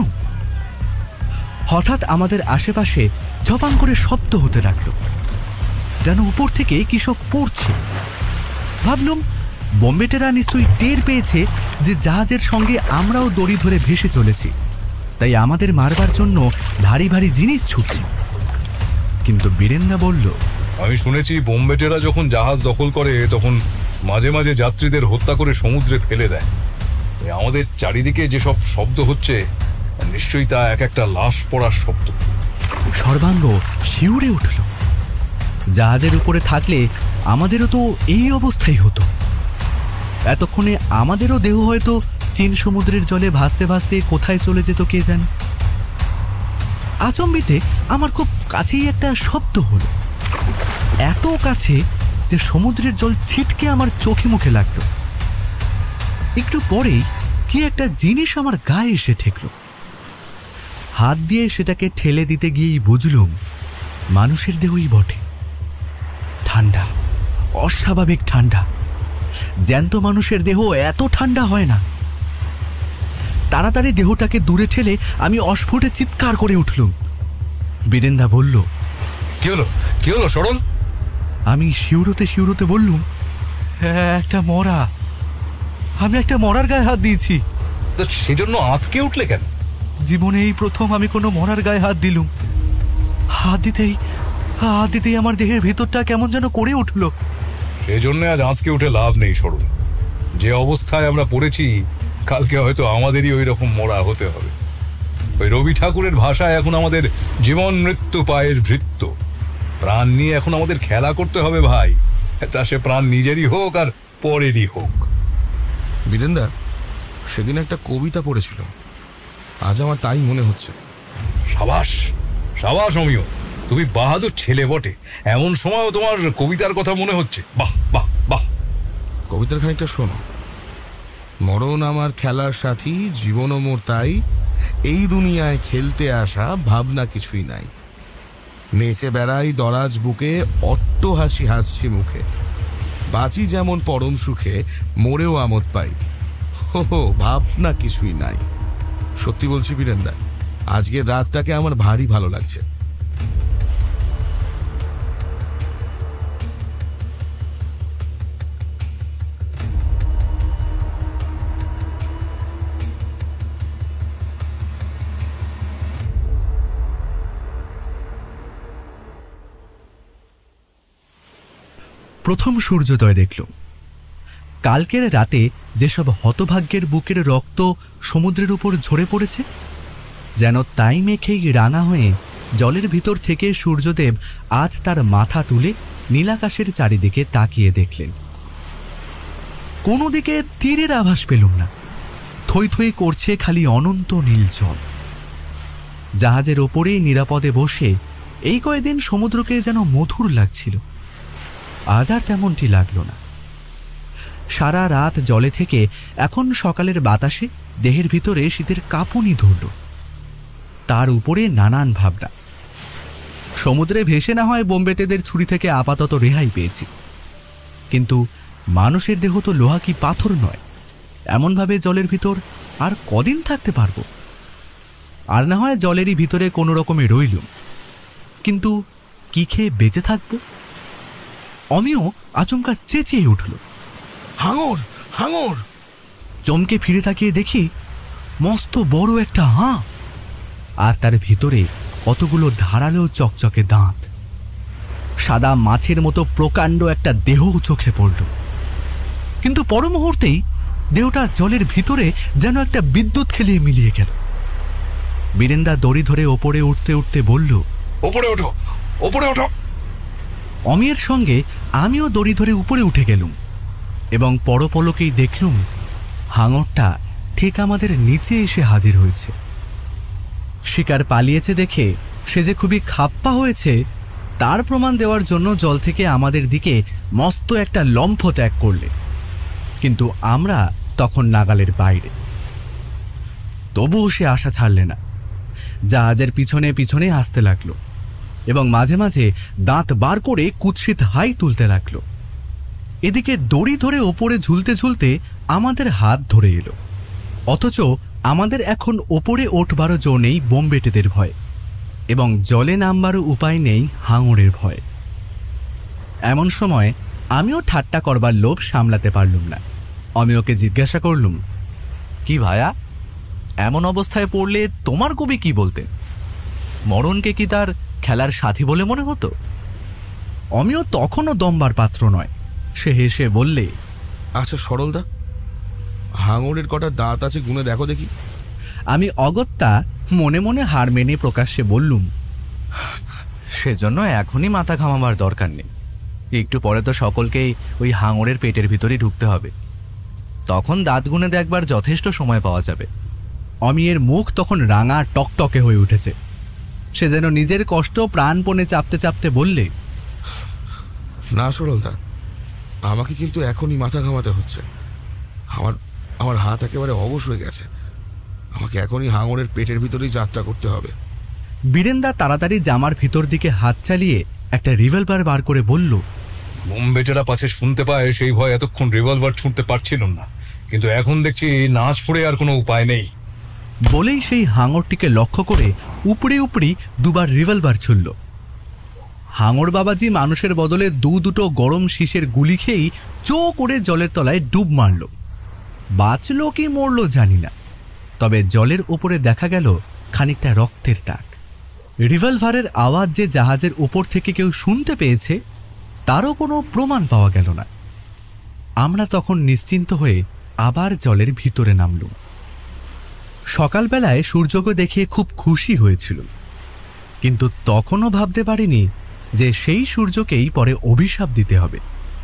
হঠাৎ আমাদের আশেপাশে ঝপাং করে শব্দ হতে লাগলো, যেন উপর থেকে কি সব পড়ছে। ভাবলাম বোম্বেটেরা নিশ্চয়ই টের পেয়েছে যে জাহাজের সঙ্গে আমরাও দড়ি ধরে ভেসে চলেছি, তাই আমাদের মারবার জন্য ভারী ভারী জিনিস ছুটছে। কিন্তু বীরেন্দা বলল, আমি শুনেছি বোম্বেটেরা যখন জাহাজ দখল করে তখন মাঝে মাঝে যাত্রীদের হত্যা করে সমুদ্রে ফেলে দেয়। আমাদের চারিদিকে যেসব শব্দ হচ্ছে, নিশ্চয়ই তা এক একটা লাশ পড়ার শব্দ। সর্বাঙ্গ শিউরে উঠল। জাহাজের উপরে থাকলে আমাদেরও তো এই অবস্থাই হতো। এতক্ষণে আমাদেরও দেহ হয়তো চীন সমুদ্রের জলে ভাসতে ভাসতে কোথায় চলে যেত কে জানে। আচম্বিতে আমার খুব কাছেই একটা শব্দ হলো, এত কাছে যে সমুদ্রের জল ছিটকে আমার চোখে মুখে লাগলো। একটু পরেই কি একটা জিনিস আমার গায়ে এসে ঠেকল। হাত দিয়ে সেটাকে ঠেলে দিতে গিয়েই বুঝলুম মানুষের দেহই বটে। ঠান্ডা, অস্বাভাবিক ঠান্ডা। জ্যান্ত মানুষের দেহ এত ঠান্ডা হয় না। তাড়াতাড়ি দেহটাকে দূরে ঠেলে আমি অস্ফুটে চিৎকার করে উঠলুম। বীরেন্দা বলল, কি হলো, কি হলো সরল? আমি শিউরোতে শিউরোতে বললুম, একটা মরা। আমি একটা মরার গায়ে হাত দিয়েছি। তো সেজন্য আঁতকে উঠলে কেন? জীবনে এই প্রথম আমি কোনো মরার গায়ে হাত দিলুম। হাত দিতেই আমার দেহের ভেতরটা কেমন যেন করে উঠল। সেজন্য আজ আঁতকে উঠে লাভ নেই সরল। যে অবস্থায় আমরা পড়েছি, কালকে হয়তো আমাদেরই ওই রকম মরা হতে হবে। ওই রবি ঠাকুরের ভাষায় এখন আমাদের জীবন মৃত্যু পায়ের ভৃত্য। প্রাণ নিয়ে এখন আমাদের খেলা করতে হবে ভাই, তা সে প্রাণ নিজেরই হোক আর পরেরই হোক। বীরেন্দা, সেদিন একটা কবিতা পড়েছিল, আজ আমার তাই মনে হচ্ছে। সাবাস সাবাস অমিয়, তুমি বাহাদুর ছেলে বটে। এমন সময়ও তোমার কবিতার কথা মনে হচ্ছে। বাহ বাহ বাহ। কবিতার খানিকটা শোনো। মরণ আমার খেলার সাথী, জীবনও মোর তাই, এই দুনিয়ায় খেলতে আসা ভাবনা কিছুই নাই। নেচে বেড়াই দরাজ বুকে, অট্ট হাসি হাসছি মুখে। বাঁচি যেমন পরম সুখে, মরেও আমোদ পাই। হো ভাবনা কিছুই নাই। সত্যি বলছি বীরেন্দা, আজকের রাতটাকে আমার ভারী ভালো লাগছে। প্রথম সূর্যোদয় দেখল। কালকের রাতে যেসব হতভাগ্যের বুকের রক্ত সমুদ্রের উপর ঝরে পড়েছে, যেন তাই মেখেই রাঙা হয়ে জলের ভিতর থেকে সূর্যদেব আজ তার মাথা তুলে নীলাকাশের চারিদিকে তাকিয়ে দেখলেন। কোনো দিকে তীরের আভাস পেলুম না। থই থই করছে খালি অনন্ত নীল জল। জাহাজের ওপরে নিরাপদে বসে এই কয়েকদিন সমুদ্রকে যেন মধুর লাগছিল। আজ আর তেমনটি লাগলো না। সারা রাত জলে থেকে এখন সকালের বাতাসে দেহের ভিতরে শীতের কাঁপুনি ধরল। তার উপরে নানান ভাবনা। সমুদ্রে ভেসে না হয় বোম্বেটেদের ছুরি থেকে আপাতত রেহাই পেয়েছি, কিন্তু মানুষের দেহ তো লোহা কি পাথর নয়। এমনভাবে জলের ভিতর আর কদিন থাকতে পারবো? আর না হয় জলেরই ভিতরে কোনো রকমে রইলুম, কিন্তু কি খেয়ে বেঁচে থাকবো? অমিও আচমকা চেঁচিয়ে উঠল, হাঙর হাঙর! চমকে ফিরে তাকিয়ে দেখি মস্ত বড় একটা হাঁ, আর তার ভিতরে কতগুলো ধারালো চকচকে দাঁত। সাদা মাছের মতো প্রকাণ্ড একটা দেহ চোখে পড়ল, কিন্তু পর মুহূর্তেই দেহটা জলের ভিতরে যেন একটা বিদ্যুৎ খেলিয়ে মিলিয়ে গেল। বীরেন্দা দড়ি ধরে ওপরে উঠতে উঠতে বলল, ওপরে ওঠো, ওপরে ওঠো। অমিয়ের সঙ্গে আমিও দড়ি ধরে উপরে উঠে গেলুম এবং পরপলকেই দেখলুম হাঙরটা ঠিক আমাদের নিচে এসে হাজির হয়েছে। শিকার পালিয়েছে দেখে সে যে খুবই খাপ্পা হয়েছে তার প্রমাণ দেওয়ার জন্য জল থেকে আমাদের দিকে মস্ত একটা লম্ফ ত্যাগ করলে, কিন্তু আমরা তখন নাগালের বাইরে। তবুও সে আশা ছাড়লে না। জাহাজের পিছনে পিছনে আসতে লাগলো এবং মাঝে মাঝে দাঁত বার করে কুৎসিত হাই তুলতে লাগলো। এদিকে দড়ি ধরে ওপরে ঝুলতে ঝুলতে আমাদের হাত ধরে এলো, অথচ আমাদের এখন ওপরে ওঠবারও জো নেই বোম্বেটেদের ভয়, এবং জলে নামবারও উপায় নেই হাঙরের ভয়। এমন সময় আমিও ঠাট্টা করবার লোভ সামলাতে পারলুম না। আমি ওকে জিজ্ঞাসা করলুম, কি ভায়া, এমন অবস্থায় পড়লে তোমার কবি কি বলতেন? মরণকে কি তার খেলার সাথী বলে মনে হতো? অমিও তখনও দমবার পাত্র নয়। সে হেসে বললে, আচ্ছা সরলদা, হাঙরের কটা দাঁত আছে গুনে দেখো দেখি। আমি অগত্যা মনে মনে হার মেনে প্রকাশ্যে বললুম, সেজন্য এখনই মাথা ঘামাবার দরকার নেই। একটু পরে তো সকলকেই ওই হাঙরের পেটের ভিতরেই ঢুকতে হবে, তখন দাঁত গুনে দেখবার যথেষ্ট সময় পাওয়া যাবে। অমিয়ের মুখ তখন রাঙা টকটকে হয়ে উঠেছে। সে যেন নিজের কষ্ট প্রাণপণে চাপতে চাপতে বললে, না সরলদা, আমাকে কিন্তু এখনই মাথা ঘামাতে হচ্ছে। আমার হাত একেবারে অবশ হয়ে গেছে। আমাকে এখনই হাঙরের পেটের ভিতরেই যাত্রা করতে হবে। বীরেন্দা তাড়াতাড়ি জামার ভিতর দিকে হাত চালিয়ে একটা রিভলভার বার করে বলল, বোম্বেটেরা পাছে শুনতে পায় সেই ভয় এতক্ষণ রিভলভার ছুঁড়তে পারছিল না, কিন্তু এখন দেখছি না ছুঁড়ে আর কোনো উপায় নেই। বলেই সেই হাঙরটিকে লক্ষ্য করে উপড়ে উপড়ি দুবার রিভলভার ছুড়ল। হাঙর বাবাজি মানুষের বদলে দুটো গরম শীষের গুলি খেয়েই চো করে জলের তলায় ডুব মারল। বাঁচল কি মরল জানি না, তবে জলের উপরে দেখা গেল খানিকটা রক্তের দাগ। রিভলভারের আওয়াজ যে জাহাজের উপর থেকে কেউ শুনতে পেয়েছে তারও কোনো প্রমাণ পাওয়া গেল না। আমরা তখন নিশ্চিন্ত হয়ে আবার জলের ভিতরে নামলুম। সকালবেলায় সূর্যকে দেখে খুব খুশি হয়েছিল, কিন্তু তখনও ভাবতে পারিনি যে সেই সূর্যকেই পরে অভিশাপ দিতে হবে।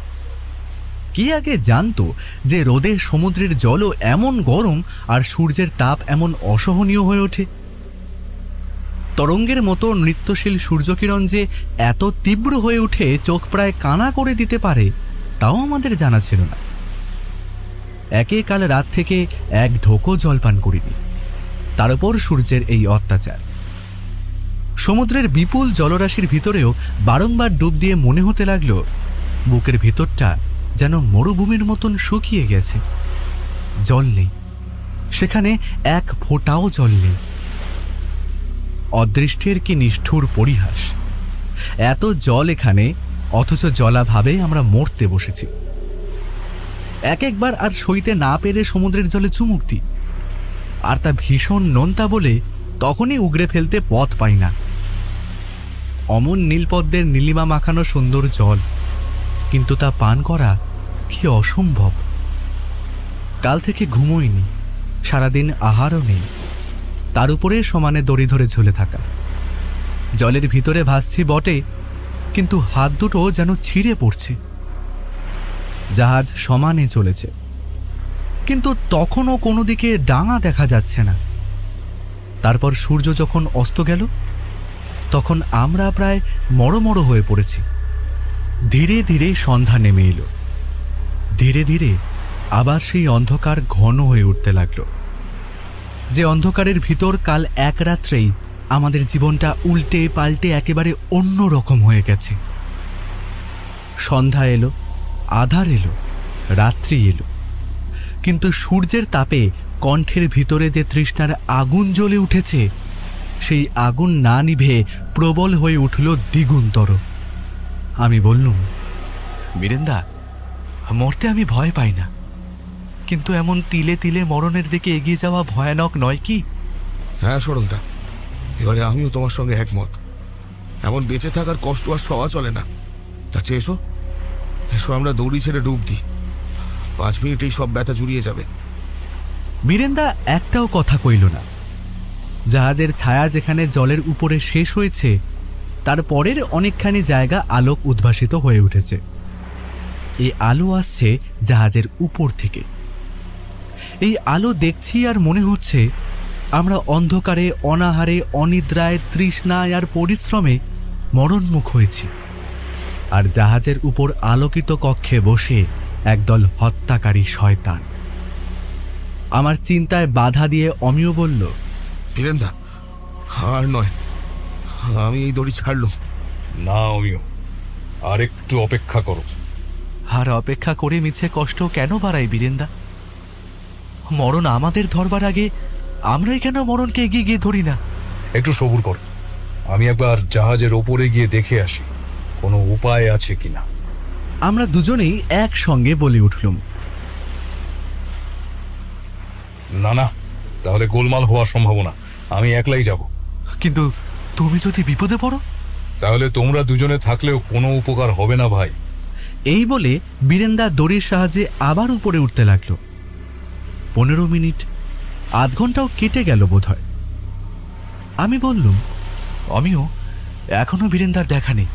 কি আগে জানতো যে রোদে সমুদ্রের জলও এমন গরম আর সূর্যের তাপ এমন অসহনীয় হয়ে ওঠে? তরঙ্গের মতো নৃত্যশীল সূর্যকিরণ যে এত তীব্র হয়ে উঠে চোখ প্রায় কানা করে দিতে পারে তাও আমাদের জানা ছিল না। একে কাল রাত থেকে এক ঢোকও জল পান করিনি। তার উপর সূর্যের এই অত্যাচার। সমুদ্রের বিপুল জলরাশির ভিতরেও বারংবার ডুব দিয়ে মনে হতে লাগলো বুকের ভিতরটা যেন মরুভূমির মতন শুকিয়ে গেছে। জল নেই, সেখানে এক ফোঁটাও জল নেই। অদৃষ্টের কি নিষ্ঠুর পরিহাস! এত জল এখানে, অথচ জলাভাবে আমরা মরতে বসেছি। এক একবার আর সইতে না পেরে সমুদ্রের জলে চুমুক দিই, আর তা ভীষণ নোনতা বলে তখনই উগড়ে ফেলতে পথ পাই না। অমন নীলপদ্মের নীলিমা মাখানো সুন্দর জল, কিন্তু তা পান করা কি অসম্ভব। কাল থেকে ঘুমোইনি, সারাদিন আহারও নেই, তার উপরে সমানে দড়ি ধরে ঝুলে থাকা। জলের ভিতরে ভাসছি বটে, কিন্তু হাত দুটো যেন ছিঁড়ে পড়ছে। জাহাজ সমানে চলেছে, কিন্তু তখনও কোনো দিকে ডাঙা দেখা যাচ্ছে না। তারপর সূর্য যখন অস্ত গেল, তখন আমরা প্রায় মড়মড় হয়ে পড়েছি। ধীরে ধীরে সন্ধ্যা নেমে এলো। ধীরে ধীরে আবার সেই অন্ধকার ঘন হয়ে উঠতে লাগলো, যে অন্ধকারের ভিতর কাল এক রাত্রেই আমাদের জীবনটা উল্টে পাল্টে একেবারে অন্য রকম হয়ে গেছে। সন্ধ্যা এলো, আধার এলো, রাত্রি এলো, কিন্তু সূর্যের তাপে কণ্ঠের ভিতরে যে তৃষ্ণার আগুন জ্বলে উঠেছে, সেই আগুন না নিভে প্রবল হয়ে উঠল দ্বিগুণতর। আমি বললুম, বীরেন্দা, মরতে আমি ভয় পাই না, কিন্তু এমন তিলে তিলে মরণের দিকে এগিয়ে যাওয়া ভয়ানক নয় কি? হ্যাঁ সরলদা, এবারে আমিও তোমার সঙ্গে একমত। এমন বেঁচে থাকার কষ্ট আর সওয়া চলে না। তা চেয়ে এসো, এসো আমরা দৌড়ি ছেড়ে ডুব দিই। 5 মিনিটেই সব ব্যথা জুড়িয়ে যাবে। বীরেন্দা একটাও কথা কইল না। জাহাজের ছায়া যেখানে জলের উপরে শেষ হয়েছে, তার পরের অনেকখানি জায়গা আলোক উদ্ভাসিত হয়ে উঠেছে। এই আলো আসছে জাহাজের উপর থেকে। এই আলো দেখছি আর মনে হচ্ছে আমরা অন্ধকারে, অনাহারে, অনিদ্রায়, তৃষ্ণায় আর পরিশ্রমে মরণমুখ হয়েছি। আর জাহাজের উপর আলোকিত কক্ষে বসে একদল হত্যাকারী শয়তান। আমার চিন্তায় বাধা দিয়ে অমিয় বলল, বীরেন্দা, আর নয়, আমি এই দড়ি ছাড়লুম। না অমিয়, আর একটু অপেক্ষা করো। আর অপেক্ষা করে মিছে কষ্ট কেন বাড়াই বীরেন্দা? মরণ আমাদের ধরবার আগে আমরাই কেন মরণকে এগিয়ে গিয়ে ধরি না? একটু সবুর কর, আমি একবার জাহাজের ওপরে গিয়ে দেখে আসি কোনো উপায় আছে কিনা। আমরা দুজনেই একসঙ্গে বলে উঠলুম, না না, তাহলে গোলমাল হওয়ার সম্ভাবনা। আমি একলাই যাব। কিন্তু তুমি যদি বিপদে পড়ো? তাহলে তোমরা দুজনে থাকলেও কোনো উপকার হবে না ভাই। এই বলে বীরেন্দা দড়ির সাহায্যে আবার উপরে উঠতে লাগল। 15 মিনিট, আধ ঘন্টাও কেটে গেল বোধ হয়। আমি বললুম, আমিও এখনো বীরেন্দার দেখা নেই।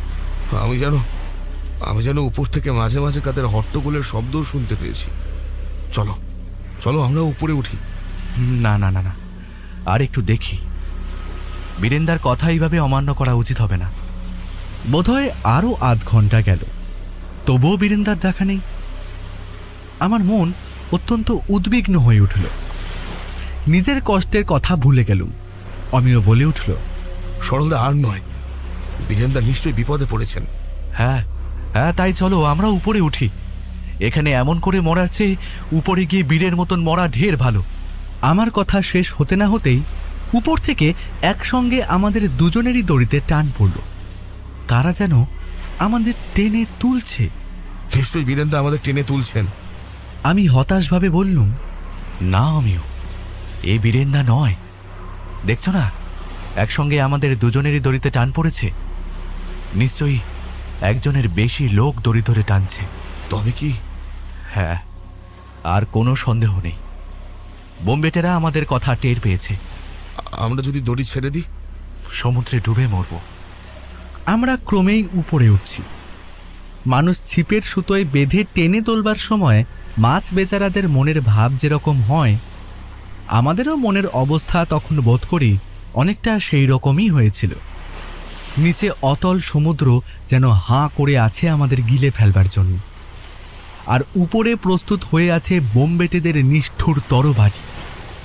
আমি যেন উপর থেকে মাঝে মাঝে কাদের হট্টগোলের শব্দও শুনতে পেয়েছি। চলো চলো, আমরা উপরে উঠি। না না না না, আর একটু দেখি। বীরেন্দার কথা এইভাবে অমান্য করা উচিত হবে না। বোধহয় আরও আধ ঘন্টা গেল, তবুও বীরেন্দার দেখা নেই। আমার মন অত্যন্ত উদ্বিগ্ন হয়ে উঠল। নিজের কষ্টের কথা ভুলে গেলুম। অমিয় বলে উঠল, সরলদা, আর নয়, বীরেন্দা নিশ্চয়ই বিপদে পড়েছেন। হ্যাঁ হ্যাঁ, তাই চলো আমরা উপরে উঠি। এখানে এমন করে মরার চেয়ে উপরে গিয়ে বীরের মতন মরা ঢের ভালো। আমার কথা শেষ হতে না হতেই উপর থেকে একসঙ্গে আমাদের দুজনেরই দড়িতে টান পড়ল। কারা যেন আমাদের টেনে তুলছে। নিশ্চয়ই বীরেন্দা আমাদের টেনে তুলছেন। আমি হতাশভাবে বললুম, না আমিও, এই বীরেন্দা নয়। দেখছো না, একসঙ্গে আমাদের দুজনেরই দড়িতে টান পড়েছে। নিশ্চয়ই একজনের বেশি লোক দড়ি ধরে টানছে। তবে কি? হ্যাঁ, আর কোনো সন্দেহ নেই। বোম্বেটেরা আমাদের কথা টের পেয়েছে। আমরা যদি দড়ি ছেড়ে দিই, সমুদ্রে ডুবে মরব। আমরা ক্রমেই উপরে উঠছি। মানুষ ছিপের সুতোয় বেঁধে টেনে তোলবার সময় মাছ বেচারাদের মনের ভাব যেরকম হয়, আমাদেরও মনের অবস্থা তখন বোধ করি অনেকটা সেই রকমই হয়েছিল। নিচে অতল সমুদ্র যেন হাঁ করে আছে আমাদের গিলে ফেলবার জন্য, আর উপরে প্রস্তুত হয়ে আছে বোম্বেটেদের নিষ্ঠুর তরবারি।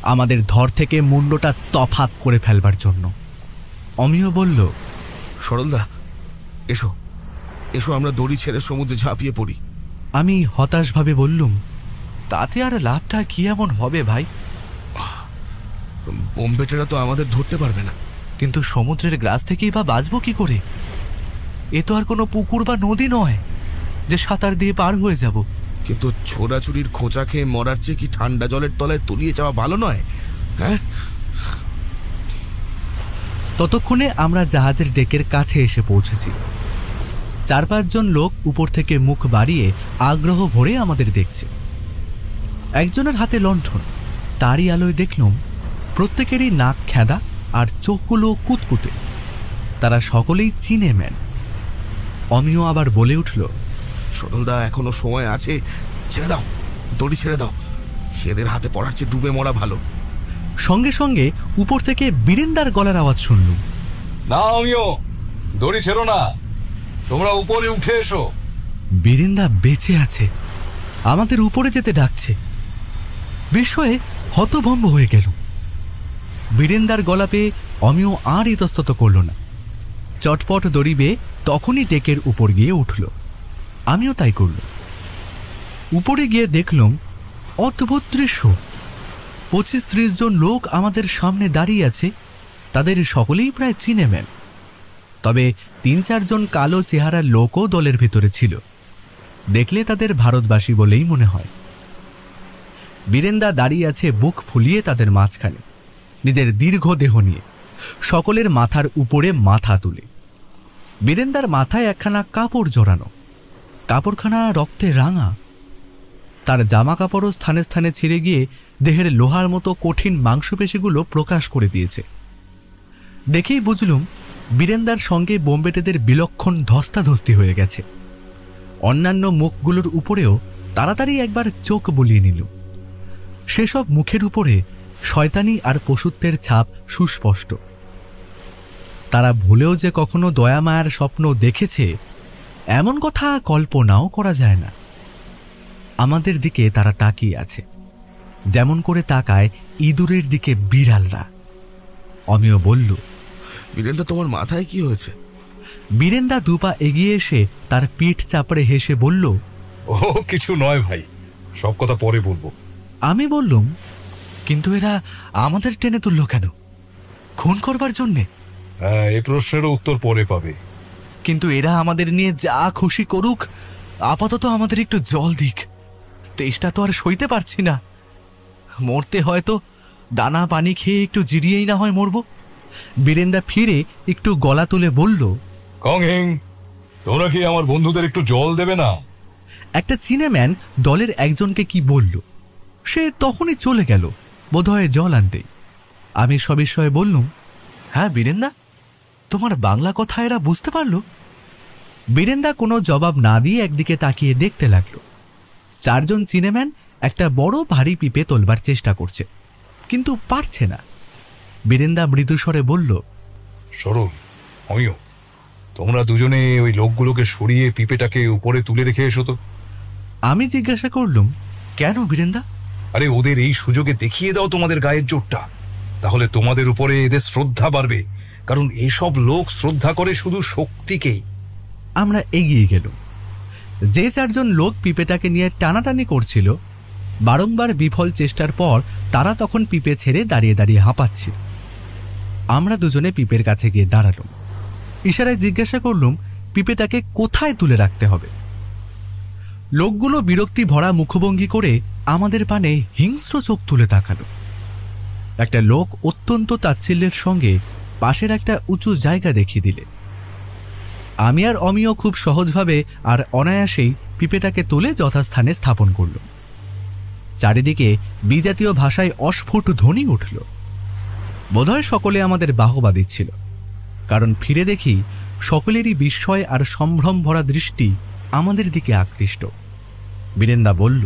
আমাদের ধর থেকে মুন্ডটা তফাত করে ফেলবার জন্য। অমিয় বলল, সরলদা, এসো এসো, আমরা দড়ি ছেড়ে সমুদ্রে ঝাঁপিয়ে পড়ি। আমি হতাশভাবে বললুম, তাতে আর লাভটা কি এমন হবে ভাই? বোম্বেটেরা তো আমাদের ধরতে পারবে না। কিন্তু সমুদ্রের গ্রাস থেকেই বা বাঁচবো কি করে? এ তো আর কোনো পুকুর বা নদী নয় যে সাঁতার দিয়ে পার হয়ে যাব। কিন্তু ছোড়াছুরির খোঁচা খেয়ে মরার চেয়ে কি ঠান্ডা জলের তলায় তলিয়ে যাওয়া ভালো নয়? হ্যাঁ। ততক্ষণে আমরা জাহাজের ডেকের কাছে এসে পৌঁছেছি। 4-5 জন লোক উপর থেকে মুখ বাড়িয়ে আগ্রহ ভরে আমাদের দেখছে। একজনের হাতে লণ্ঠন, তারই আলোয় দেখলাম প্রত্যেকেরই নাক খেদা আর চোখগুলো কুতকুতে। তারা সকলেই চীনে ম্যান। অমিয় আবার বলে উঠল, সরলদা, এখনো সময় আছে, ছেড়ে দাও, দড়ি ছেড়ে দাও। এদের হাতে পড়ার চেয়ে ডুবে মরা ভালো। সঙ্গে সঙ্গে উপর থেকে বীরেন্দার গলার আওয়াজ শুনলুম, না আমিও, দড়ি ছেড়ো না, তোমরা উপরে উঠে এসো। বীরেন্দা বেঁচে আছে, আমাদের উপরে যেতে ডাকছে। বিস্ময়ে হতভম্ব হয়ে গেল। বীরেন্দার গলা পেয়ে অমিয় আর ইতস্তত করল না, চটপট দড়ি বেয়ে তখনই ডেকের উপর গিয়ে উঠল। আমিও তাই করল। উপরে গিয়ে দেখলাম অদ্ভুত দৃশ্য। 25-30 জন লোক আমাদের সামনে দাঁড়িয়ে আছে। তাদের সকলেই প্রায় চীনে ম্যান, তবে 3-4 জন কালো চেহারার লোকও দলের ভিতরে ছিল। দেখলে তাদের ভারতবাসী বলেই মনে হয়। বীরেন্দা দাঁড়িয়ে আছে বুক ফুলিয়ে তাদের মাঝখানে, নিজের দীর্ঘ দেহ নিয়ে, সকলের মাথার উপরে মাথা তুলে। বীরেন্দার মাথায় একখানা কাপড় জড়ানো, কাপড়খানা রক্তে রাঙা। তার জামা কাপড়ও স্থানে স্থানে ছিঁড়ে গিয়ে দেহের লোহার মতো কঠিন মাংসপেশিগুলো প্রকাশ করে দিয়েছে। দেখেই বুঝলুম বীরেন্দার সঙ্গে বোম্বেটেদের বিলক্ষণ ধস্তাধস্তি হয়ে গেছে। অন্যান্য মুখগুলোর উপরেও তাড়াতাড়ি একবার চোখ বুলিয়ে নিল। সেসব মুখের উপরে শয়তানি আর পশুত্বের ছাপ সুস্পষ্ট। তারা ভুলেও যে কখনো দয়া মায়ার স্বপ্ন দেখেছে এমন কথা কল্পনাও করা যায় না। আমাদের দিকে তারা তাকিয়ে আছে, যেমন করে তাকায় ইঁদুরের দিকে বিড়ালরা। অমিয় বলল, বীরেন্দা, তোমার মাথায় কি হয়েছে? বীরেন্দা দুপা এগিয়ে এসে তার পিঠ চাপড়ে হেসে বলল, ও কিছু নয় ভাই, সব কথা পরে বলবো। আমি বললুম, কিন্তু এরা আমাদের টেনে তুলল কেন? খুন করবার জন্যে? হ্যাঁ, এই প্রশ্নেরও উত্তর পরে পাবে। কিন্তু এরা আমাদের নিয়ে যা খুশি করুক, আপাতত আমাদের একটু জল দিক। তেষ্টা তো আর সইতে পারছি না। মরতে হয়তো দানা পানি খেয়ে একটু জিরিয়েই না হয় মরব। বীরেন্দা ফিরে একটু গলা তুলে বলল, কংহিং, তোমরা কি আমার বন্ধুদের একটু জল দেবে না? একটা চীনে ম্যান দলের একজনকে কি বলল, সে তখনই চলে গেল বোধহয় জল আনতেই। আমি সবিস্ময়ে বললুম, হ্যাঁ বীরেন্দা, তোমার বাংলা কথা এরা বুঝতে পারল? বীরেন্দা কোনো জবাব না দিয়ে একদিকে তাকিয়ে দেখতে লাগলো। 4 জন চীনেম্যান একটা বড় ভারী পিপে তোলবার চেষ্টা করছে, কিন্তু পারছে না। বীরেন্দা মৃদুস্বরে বলল, সরল, আমিও, তোমরা দুজনে ওই লোকগুলোকে সরিয়ে পিপেটাকে উপরে তুলে রেখে এসো তো। আমি জিজ্ঞাসা করলুম, কেন বীরেন্দা? আরে ওদের এই সুযোগে দেখিয়ে দাও তোমাদের গায়ের জোরটা, তাহলে তোমাদের উপরে এদের শ্রদ্ধা বাড়বে, কারণ এসব লোক শ্রদ্ধা করে শুধু শক্তিকেই। আমরা এগিয়ে গেল। যে 4 জন লোক পিপেটাকে নিয়ে টানাটানি করছিল, বারংবার বিফল চেষ্টার পর তারা তখন পিপে ছেড়ে দাঁড়িয়ে দাঁড়িয়ে হাঁপাচ্ছিল। আমরা দুজনে পিপের কাছে গিয়ে দাঁড়ালুম। ইশারায় জিজ্ঞাসা করলুম পিপেটাকে কোথায় তুলে রাখতে হবে। লোকগুলো বিরক্তি ভরা মুখভঙ্গি করে আমাদের পানে হিংস্র চোখ তুলে তাকালো। একটা লোক অত্যন্ত তাচ্ছিল্যের সঙ্গে পাশের একটা উঁচু জায়গা দেখিয়ে দিলে। আমি আর অমিয় খুব সহজভাবে আর অনায়াসেই পিপেটাকে তুলে যথাস্থানে স্থাপন করল। চারিদিকে বিজাতীয় ভাষায় অস্ফুট ধ্বনি উঠল। বোধহয় সকলে আমাদের বাহবা দিচ্ছিল, কারণ ফিরে দেখি সকলেরই বিস্ময় আর সম্ভ্রম ভরা দৃষ্টি আমাদের দিকে আকৃষ্ট। বীরেন্দা বলল,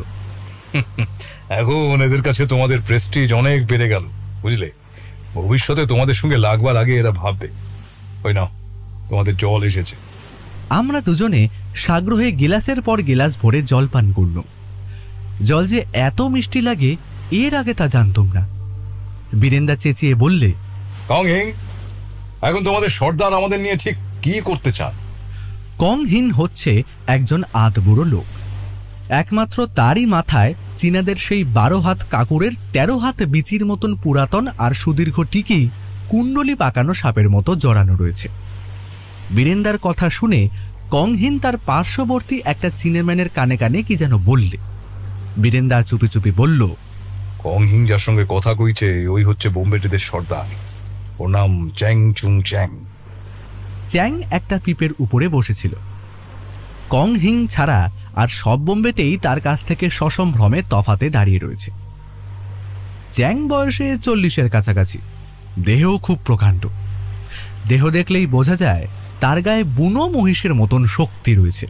এখন এদের কাছে তোমাদের প্রেস্টিজ অনেক বেড়ে গেল, বুঝলে? ভবিষ্যতে তোমাদের সঙ্গে লাগবার আগে এরা ভাববে। ওই নাও, তোমাদের জল এসেছে। আমরা দুজনে সাগ্রহে গিলাসের পর গিলাস ভরে জল পান করলাম। জল যে এত মিষ্টি লাগে এর আগে তা জানতাম না। বীরেন্দা চেঁচিয়ে বললে, কং হিং, এখন তোমাদের সর্দার আমাদের নিয়ে ঠিক কি করতে চান? কং হিন হচ্ছে একজন আধবুড়ো লোক। একমাত্র তারই মাথায় চীনাদের সেই 12 হাত কাকুরের 13 হাত বিচির মতন পুরাতন আর সুদীর্ঘ টিকি কুণ্ডলি পাকানো সাপের মতো জড়ানো রয়েছে। বীরেন্দার কথা শুনে কংহিন তার পার্শ্ববর্তী একটা চীনেম্যানের কানে কানে কি যেন বললে। বীরেন্দা চুপি চুপি বলল, কং হিং যার সঙ্গে কথা কইছে ওই হচ্ছে বোম্বেটেদের সর্দার। ওর নাম চ্যাং চুং চ্যাং। চ্যাং একটা পিপের উপরে বসেছিল। কং হিং ছাড়া আর সব বোম্বেটেই তার কাছ থেকে সসম্ভ্রমে তফাতে দাঁড়িয়ে রয়েছে। চ্যাং বয়সে 40-এর কাছাকাছি, দেহ খুব প্রকাণ্ড। দেহ দেখলেই বোঝা যায় তার গায়ে বুনো মহিষের মতন শক্তি রয়েছে।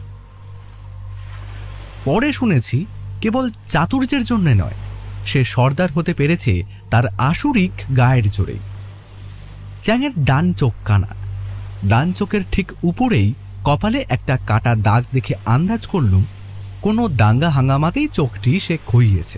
পরে শুনেছি কেবল চাতুর্যের জন্য নয়, সে সর্দার হতে পেরেছে তার আসুরিক গায়ের জোরে। চ্যাংয়ের ডান চোখ কানা। ডান চোখের ঠিক উপরেই কপালে একটা কাটা দাগ দেখে আন্দাজ করলুম কোনো দাঙ্গা হাঙ্গামাতেই চোখটি সে খইয়েছে।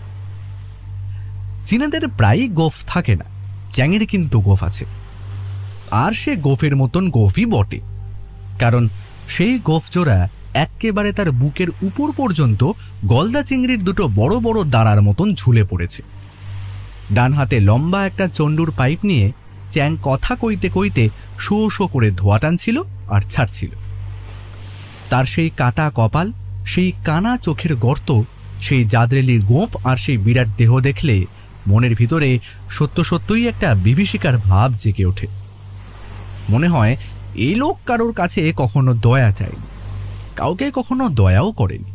চীনাদের প্রায়ই গোফ থাকে না, চ্যাংয়ের কিন্তু গোফ আছে। আর সে গোফের মতন গোফই বটে, কারণ সেই গোফ জোড়া একেবারে তার বুকের উপর পর্যন্ত গলদা চিংড়ির দুটো বড় বড় দাঁড়ার মতন ঝুলে পড়েছে। ডান হাতে লম্বা একটা চণ্ডুর পাইপ নিয়ে চ্যাং কথা কইতে কইতে শো শো করে ধোয়া টানছিল আর ছাড়ছিল। তার সেই কাটা কপাল, সেই কানা চোখের গর্ত, সেই জাদরেলির গোঁপ আর সেই বিরাট দেহ দেখলে মনের ভিতরে সত্য সত্যই একটা বিভীষিকার ভাব জেগে ওঠে। মনে হয় এই লোক কারোর কাছে কখনো দয়া চায়নি, কাউকে কখনো দয়াও করেনি।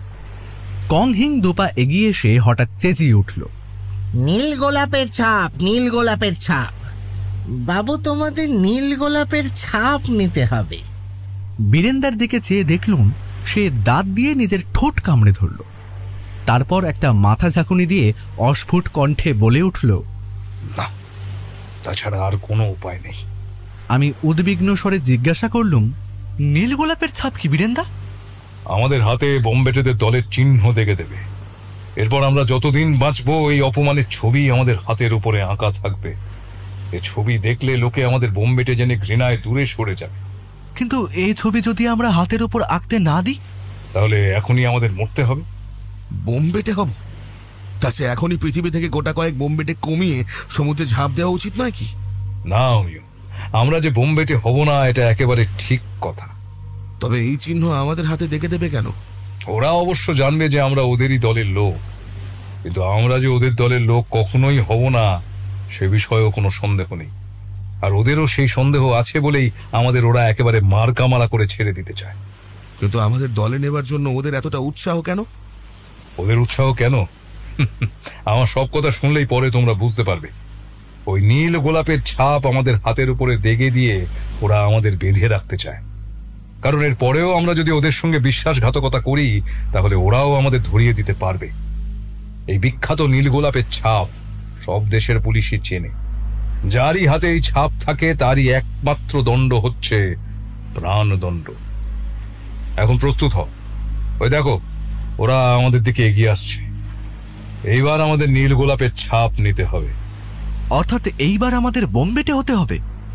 কং হিং দুপা এগিয়ে এসে হঠাৎ চেঁচিয়ে উঠল, নীল গোলাপের ছাপ, নীল গোলাপের ছাপ। বাবু, তোমাদের নীল গোলাপের ছাপ নিতে হবে। বীরেন্দার দিকে চেয়ে দেখলুম সে দাঁত দিয়ে নিজের ঠোঁট কামড়ে ধরল। তারপর একটা মাথা ঝাঁকুনি দিয়ে অস্ফুট কণ্ঠে বলে উঠল, না, তাছাড়া আর কোনো উপায় নেই। আমি উদ্বিগ্ন স্বরে জিজ্ঞাসা করলুম, নীল গোলাপের ছাপ কি বীরেন্দা? আমাদের হাতে বোম্বেটেদের দলের চিহ্ন দেখে দেবে। এরপর আমরা যতদিন বাঁচবো এই অপমানের ছবি আমাদের হাতের উপরে আঁকা থাকবে। এ ছবি দেখলে লোকে আমাদের বোম্বেটে জেনে ঘৃণায় দূরে সরে যাবে। কিন্তু এই ছবি যদি আমরা হাতের উপর আঁকতে না দিই, তাহলে এখনই আমাদের মরতে হবে। বোম্বেটে হব? তাছাড়া এখনই পৃথিবী থেকে গোটা কয়েক বোম্বেটে কমিয়ে সমুদ্রে ঝাঁপ দেওয়া উচিত নয় কি? না অমিয়, আমরা যে বোম্বেটে হব না এটা একেবারে ঠিক কথা। তবে এই চিহ্ন আমাদের হাতে দেখে দেবে কেন? ওরা অবশ্য জানবে যে আমরা ওদেরই দলের লোক, কিন্তু আমরা যে ওদের দলের লোক কখনোই হব না সে বিষয়েও কোনো সন্দেহ নেই। আর ওদেরও সেই সন্দেহ আছে বলেই আমাদের ওরা একেবারে মার কামারা করে ছেড়ে দিতে চায়। কিন্তু আমাদের দলে নেবার জন্য ওদের এতটা উৎসাহ কেন? ওদের উৎসাহ কেন? আমার সব কথা শুনলেই পরে তোমরা বুঝতে পারবে। ওই নীল গোলাপের ছাপ আমাদের হাতের উপরে দেগে দিয়ে ওরা আমাদের বেঁধে রাখতে চায়। কারণ এর পরেও আমরা যদি ওদের সঙ্গে বিশ্বাসঘাতকতা করি তাহলে ওরাও আমাদের ধরিয়ে দিতে পারবে। এই বিখ্যাত নীল গোলাপের ছাপ সব দেশের পুলিশই চেনে। যারই হাতে এই ছাপ থাকে তারই একমাত্র দণ্ড হচ্ছে প্রাণদণ্ড। এখন প্রস্তুত হও, ওই দেখো ওরা আমাদের দিকে এগিয়ে আসছে। এইবার আমাদের নীল গোলাপের ছাপ নিতে হবে। অর্থাৎ এইবার আমাদের বোম্বেটে হতে হবে।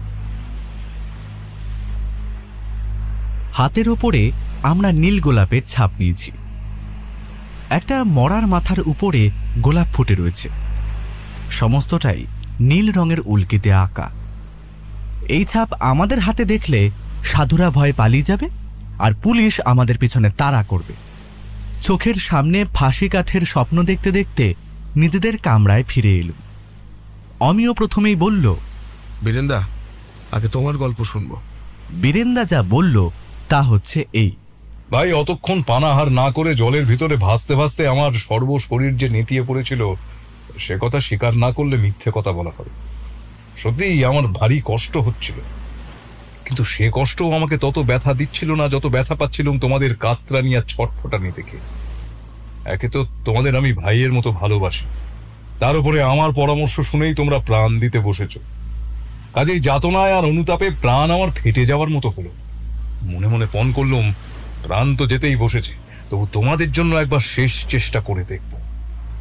হাতের ওপরে আমরা নীল গোলাপের ছাপ নিয়েছি। একটা মরার মাথার উপরে গোলাপ ফুটে রয়েছে, সমস্তটাই নীল রঙের উল্কিতে আঁকা। এই ছাপ আমাদের হাতে দেখলে সাধুরা ভয় পালিয়ে যাবে আর পুলিশ আমাদের পিছনে তাড়া করবে। চোখের সামনে ফাঁসি কাঠের স্বপ্ন দেখতে দেখতে নিজেদের কামরায় ফিরে এলুম। অমিয় প্রথমেই বলল, বীরেন্দা, আগে তোমার গল্প শুনবো। বীরেন্দা যা বলল তা হচ্ছে এই। ভাই, অতক্ষণ পানাহার না করে জলের ভিতরে ভাসতে ভাসতে আমার সর্বশরীর যে নেতিয়ে পড়েছিল সে কথা স্বীকার না করলে মিথ্যে কথা বলা হবে। সত্যিই আমার ভারী কষ্ট হচ্ছিল, কিন্তু সে কষ্টও আমাকে তত ব্যথা দিচ্ছিল না যত ব্যথা পাচ্ছিলাম তোমাদের কাতরানি আর ছটফটানি দেখে। একে তো তোমাদের আমি ভাইয়ের মতো ভালোবাসি, তার উপরে আমার পরামর্শ শুনেই তোমরা প্রাণ দিতে বসেছ। কাজেই যাতনায় আর অনুতাপে প্রাণ আমার ফেটে যাওয়ার মতো হলো। মনে মনে পণ করলুম প্রাণ তো যেতেই বসেছে, তবু তোমাদের জন্য একবার শেষ চেষ্টা করে দেখব।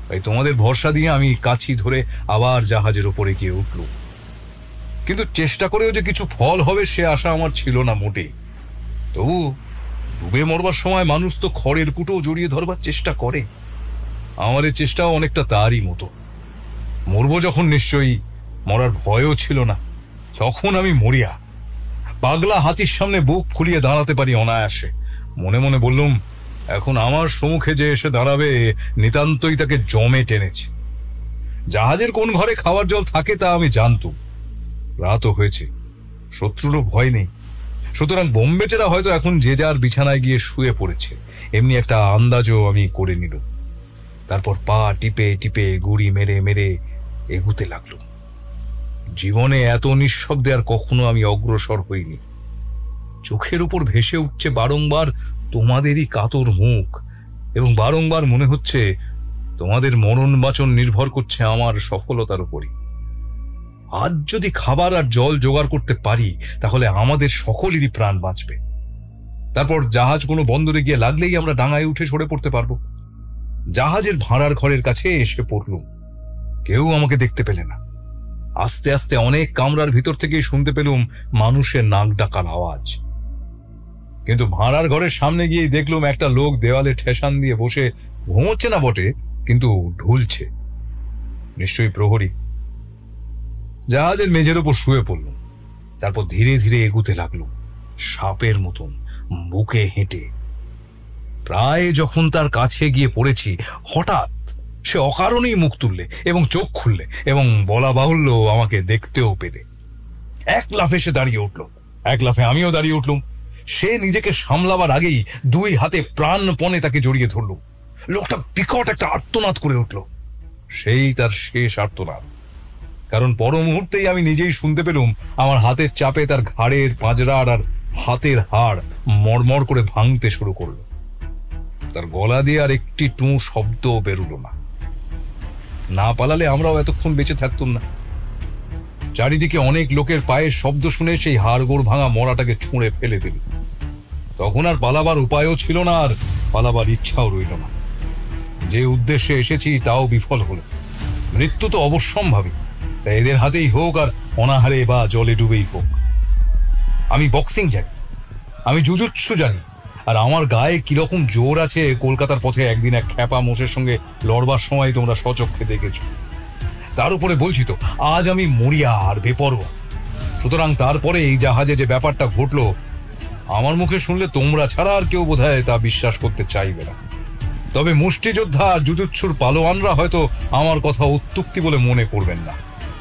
তাই তোমাদের ভরসা দিয়ে আমি কাছি ধরে আবার জাহাজের উপরে গিয়ে উঠল। কিন্তু চেষ্টা করেও যে কিছু ফল হবে সে আশা আমার ছিল না মোটেই। তবু ডুবে মরবার সময় মানুষ তো খড়ের কুটো জড়িয়ে ধরবার চেষ্টা করে। আমার এই চেষ্টাও অনেকটা তারই মতো। মরবো যখন নিশ্চয়ই মরার ভয়ও ছিল না। তখন আমি মরিয়া, পাগলা হাতির সামনে বুক ফুলিয়ে দাঁড়াতে পারি অনায়াসে। মনে মনে বললুম, এখন আমার সম্মুখে যে এসে দাঁড়াবে নিতান্তই তাকে জমে টেনেছে। জাহাজের কোন ঘরে খাবার জল থাকে তা আমি জানতুম। রাতও হয়েছে, শত্রুরও ভয় নেই। সুতরাং বোম্বেটেরা হয়তো এখন যে যার বিছানায় গিয়ে শুয়ে পড়েছে, এমনি একটা আন্দাজও আমি করে নিল। তারপর পা টিপে টিপে গুড়ি মেরে মেরে এগুতে লাগলুম। জীবনে এত নিঃশব্দে আর কখনো আমি অগ্রসর হইনি। চোখের উপর ভেসে উঠছে বারংবার তোমাদেরই কাতর মুখ, এবং বারংবার মনে হচ্ছে তোমাদের মরণ বাচন নির্ভর করছে আমার সফলতার উপরই। আজ যদি খাবার আর জল জোগাড় করতে পারি তাহলে আমাদের সকলেরই প্রাণ বাঁচবে। তারপর জাহাজ কোনো বন্দরে গিয়ে লাগলেই আমরা ডাঙায় উঠে সরে পড়তে পারবো। জাহাজের ভাড়ার ঘরের কাছে এসে পড়লুম। কেউ আমাকে দেখতে পেলে না। আস্তে আস্তে অনেক কামরার ভিতর থেকেই শুনতে পেলুম মানুষের নাক ডাকার আওয়াজ। কিন্তু ভাড়ার ঘরের সামনে গিয়েই দেখলুম একটা লোক দেওয়ালে ঠেসান দিয়ে বসে ঘুমোচ্ছে না বটে, কিন্তু ঢুলছে। নিশ্চয়ই প্রহরী। জাহাজের মেঝের ওপর শুয়ে পড়লুম। তারপর ধীরে ধীরে এগুতে লাগলুম, সাপের মতন বুকে হেঁটে। প্রায় যখন তার কাছে গিয়ে পড়েছি, হঠাৎ সে অকারণেই মুখ তুললে এবং চোখ খুললে, এবং বলা বাহুল্য আমাকে দেখতেও পেলে। এক লাফে সে দাঁড়িয়ে উঠল, এক লাফে আমিও দাঁড়িয়ে উঠলুম। সে নিজেকে সামলাবার আগেই দুই হাতে প্রাণপণে তাকে জড়িয়ে ধরল। লোকটা বিকট একটা আর্তনাদ করে উঠল। সেই তার শেষ আর্তনাদ, কারণ পর মুহূর্তেই আমি নিজেই শুনতে পেলুম আমার হাতের চাপে তার ঘাড়ের পাঁজরার আর হাতের হাড় মড়মড় করে ভাঙতে শুরু করল। তার গলা দিয়ে আর একটি টু শব্দ বেরুল না। না পালালে আমরাও এতক্ষণ বেঁচে থাকতুম না। চারিদিকে অনেক লোকের পায়ের শব্দ শুনে সেই হাড়গোড় ভাঙা মরাটাকে ছুঁড়ে ফেলে দিল। তখন আর পালাবার উপায়ও ছিল না, আর পালাবার ইচ্ছাও রইল না। যে উদ্দেশ্যে এসেছি তাও বিফল হলো। মৃত্যু তো অবশ্যম্ভাবী, তাই এদের হাতেই হোক আর অনাহারে বা জলে ডুবেই হোক। আমি বক্সিং জানি, আমি জুজুৎসু জানি, আর আমার গায়ে কিরকম জোর আছে কলকাতার পথে একদিন এক খ্যাপা মোষের সঙ্গে লড়বার সময় তোমরা স্বচক্ষে দেখেছ। তার উপরে বলছি তো আজ আমি মরিয়া আর বেপরোয়া। সুতরাং তারপরে এই জাহাজে যে ব্যাপারটা ঘটলো, আমার মুখে শুনলে তোমরা ছাড়া আর কেউ বোধহয় তা বিশ্বাস করতে চাইবে না। তবে মুষ্টিযোদ্ধা আর জুজুৎসুর পালোয়ানরা হয়তো আমার কথা অত্যুক্তি বলে মনে করবেন না।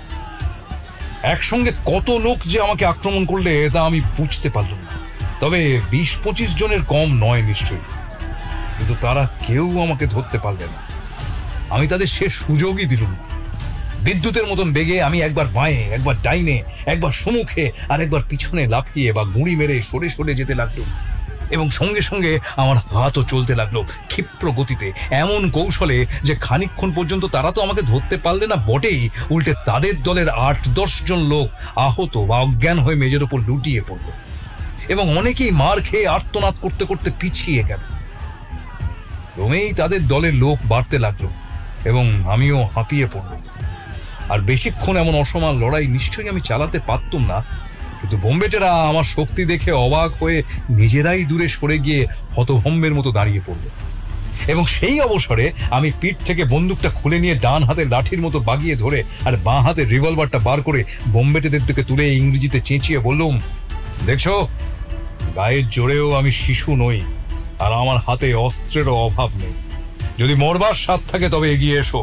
একসঙ্গে কত লোক যে আমাকে আক্রমণ করলে তা আমি বুঝতে পারলাম না। তবে 20-25 জনের কম নয় নিশ্চয়ই। কিন্তু তারা কেউ আমাকে ধরতে পারবে না। আমি তাদের সে সুযোগই দিলুম না। বিদ্যুতের মতন বেগে আমি একবার বাঁয়ে, একবার ডাইনে, একবার সম্মুখে আর একবার পিছনে লাফিয়ে বা গুঁড়ি মেরে সরে সরে যেতে লাগলো, এবং সঙ্গে সঙ্গে আমার হাতও চলতে লাগলো ক্ষিপ্র গতিতে, এমন কৌশলে যে খানিকক্ষণ পর্যন্ত তারা তো আমাকে ধরতে পারলে না বটেই, উল্টে তাদের দলের 8-10 জন লোক আহত বা অজ্ঞান হয়ে মেঝের উপর লুটিয়ে পড়ল, এবং অনেকেই মার খেয়ে আর্তনাদ করতে করতে পিছিয়ে গেল। ক্রমেই তাদের দলের লোক বাড়তে লাগলো এবং আমিও হাঁপিয়ে পড়লাম। আর বেশিক্ষণ এমন অসমান লড়াই নিশ্চয়ই আমি চালাতে পারতুম না। কিন্তু বোম্বেটেরা আমার শক্তি দেখে অবাক হয়ে নিজেরাই দূরে সরে গিয়ে হতভম্বের মতো দাঁড়িয়ে পড়ল, এবং সেই অবসরে আমি পিঠ থেকে বন্দুকটা খুলে নিয়ে ডান হাতে লাঠির মতো বাগিয়ে ধরে আর বাঁ হাতে রিভলভারটা বার করে বোম্বেটেদের দিকে তুলে ইংরেজিতে চেঁচিয়ে বললুম, দেখছো, গায়ের জোরেও আমি শিশু নই, আর আমার হাতে অস্ত্রেরও অভাব নেই। যদি মরবার স্বাদ থাকে তবে এগিয়ে এসো।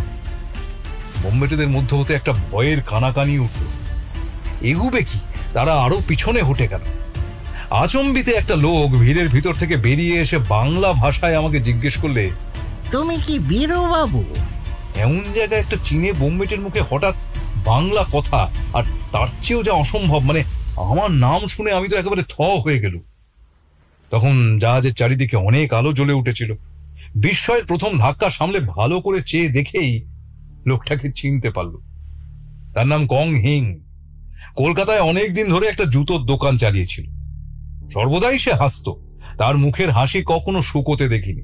বোম্বেটেদের মধ্যে হতে একটা ভয়ের কানাকানি উঠল। এগুবে কি? তারা আরো পিছনে হটে গেল। আচম্বিতে একটা লোক ভিড়ের ভিতর থেকে বেরিয়ে এসে বাংলা ভাষায় আমাকে জিজ্ঞেস করলে, তুমি কি বীরু বাবু? এমন জায়গায় একটা চীনে বোম্বেটের মুখে হঠাৎ বাংলা কথা, আর তার চেয়েও যা অসম্ভব, মানে আমার নাম শুনে আমি তো একেবারে থ হয়ে গেল। তখন জাহাজের চারিদিকে অনেক আলো জ্বলে উঠেছিল। বিস্ময়ের প্রথম ধাক্কা সামলে ভালো করে চেয়ে দেখেই লোকটাকে চিনতে পারল। তার নাম কং হিং। কলকাতায় অনেক দিন ধরে একটা জুতোর দোকান চালিয়েছিল। সর্বদাই সে হাসত, তার মুখের হাসি কখনো শুকোতে দেখিনি।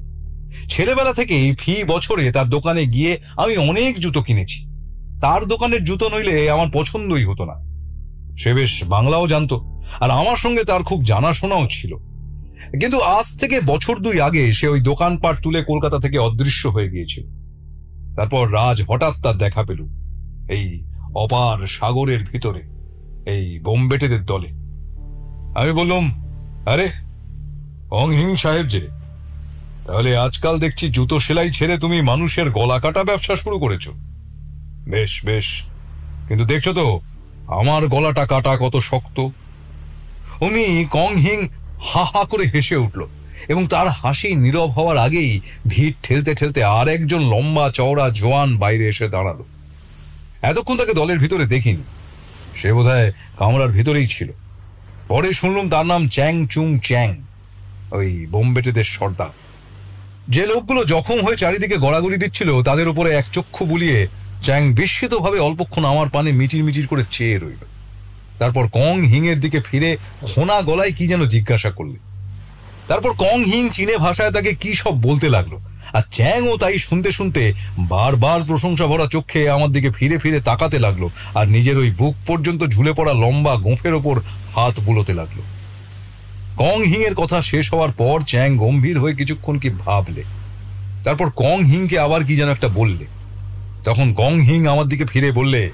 ছেলেবেলা থেকেই ফি বছরে তার দোকানে গিয়ে আমি অনেক জুতো কিনেছি। তার দোকানের জুতো নইলে আমার পছন্দই হতো না। সে বেশ বাংলাও জানতো, আর আমার সঙ্গে তার খুব জানাশোনাও ছিল। কিন্তু আজ থেকে বছর 2 আগে সে ওই দোকানপাট তুলে কলকাতা থেকে অদৃশ্য হয়ে গিয়েছিল। তারপর রাজ হঠাৎ তার দেখা পেল এই অপার সাগরের ভিতরে, এই বোম্বেটেদের দলে। আমি বললাম, আরে কং হিং সাহেব যে, তাহলে আজকাল দেখছি জুতো সেলাই ছেড়ে তুমি মানুষের গলা কাটা ব্যবসা শুরু করেছ। বেশ বেশ, কিন্তু দেখছো তো আমার গলাটা কাটা কত শক্ত। উনি কং হিং হা হা করে হেসে উঠল, এবং তার হাসি নীরব হওয়ার আগেই ভিড় ঠেলতে ঠেলতে আর একজন লম্বা চওড়া জোয়ান বাইরে এসে দাঁড়ালো। এতক্ষণ তাকে দলের ভিতরে দেখিনি, সে বোধহয় কামরার ভিতরেই ছিল। পরে শুনলাম তার নাম চ্যাং চুং চ্যাং, ওই বোম্বেটেদের সর্দার। যে লোকগুলো জখম হয়ে চারিদিকে গড়াগড়ি দিচ্ছিল তাদের উপরে এক চক্ষু বুলিয়ে চ্যাং বিস্মিতভাবে অল্পক্ষণ আমার পানে মিটির মিটির করে চেয়ে রইল। তারপর কং হিং এর দিকে ফিরে খোনা গলায় কি যেন জিজ্ঞাসা করলে। তারপর কং হিং চীনে ভাষায় তাকে কি সব বলতে লাগলো, আর চ্যাংও তাই শুনতে শুনতে বারবার প্রশংসা ভরা চোখে আমার দিকে ফিরে ফিরে তাকাতে লাগলো, আর নিজের ওই বুক পর্যন্ত ঝুলে পড়া লম্বা গোঁফের ওপর হাত বুলোতে লাগলো। কং হিং এর কথা শেষ হওয়ার পর চ্যাং গম্ভীর হয়ে কিছুক্ষণ কি ভাবলে, তারপর কং হিংকে আবার কি যেন একটা বললে। তখন কং হিং আমার দিকে ফিরে বললে,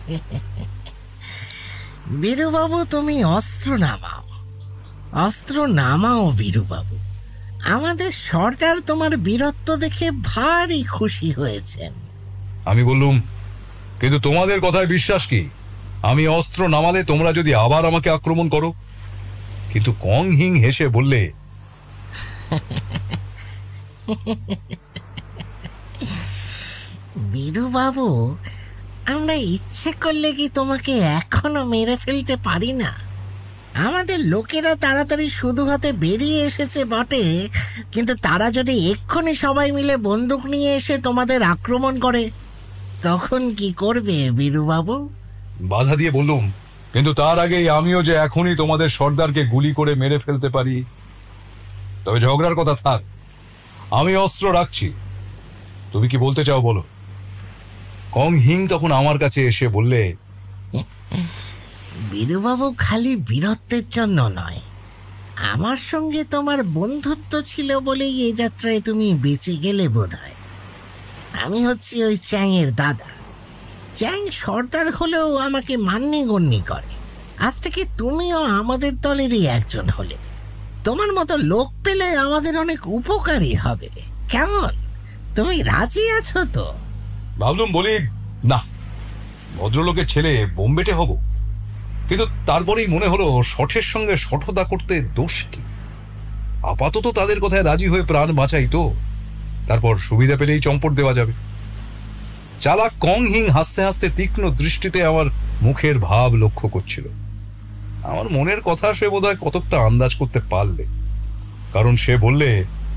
বীরুবাবু, তুমি অস্ত্র নামাও, অস্ত্র নামাও বীরুবাবু। আমাদের সর্দার তোমার বীরত্ব দেখে ভারী খুশি হয়েছেন। আমি বললুম, কিন্তু তোমাদের কথায় বিশ্বাস কি আমি অস্ত্র নামালে তোমরা যদি আবার আমাকে আক্রমণ করো? কিন্তু কং হিং হেসে বললে, বীরুবাবু, আমরা ইচ্ছে করলে কি তোমাকে এখনো মেরে ফেলতে পারি না? আমাদের লোকেরা তাড়াতাড়ি শুধু হাতে বেরিয়ে এসেছে বটে, কিন্তু তারা যদি এক্ষুনি সবাই মিলে বন্দুক নিয়ে এসে তোমাদের আক্রমণ করে, তখন কি করবে বীরুবাবু? বাধা দিয়ে বললুম, কিন্তু তার আগেই আমিও যে এখনই তোমাদের সর্দারকে গুলি করে মেরে ফেলতে পারি। তবে ঝগড়ার কথা থাক, আমি অস্ত্র রাখছি। তুমি কি বলতে চাও বলো? কং হিং তখন আমার কাছে এসে বললে, বীরুবাবু, খালি বীরত্বের জন্য নয়, আমার সঙ্গে তোমার বন্ধুত্ব ছিল বলেই এই যাত্রায় তুমি বেঁচে গেলে বোধহয়। আমি হচ্ছি ওই চ্যাংয়ের দাদা। চ্যাং সর্দার হলেও আমাকে মান্যি গণ্যি করে। আজ থেকে তুমিও আমাদের দলেরই একজন হলে। তোমার মতো লোক পেলে আমাদের অনেক উপকারী হবে। কেমন, তুমি রাজি আছো তো? ভাবলুম বলি, না, ভদ্রলোকের ছেলে বোম্বেটে হব। কিন্তু তারপরেই মনে হলো শঠের সঙ্গে শঠতা করতে দোষ কি? আপাতত তাদের কথায় রাজি হয়ে প্রাণ বাঁচাই তো, তারপর সুবিধা পেলেই চম্পট দেওয়া যাবে। চালাক কং হিং হাসতে হাসতে তীক্ষ্ণ দৃষ্টিতে আমার মুখের ভাব লক্ষ্য করছিল। আমার মনের কথা সে বোধহয় কতকটা আন্দাজ করতে পারলে, কারণ সে বললে,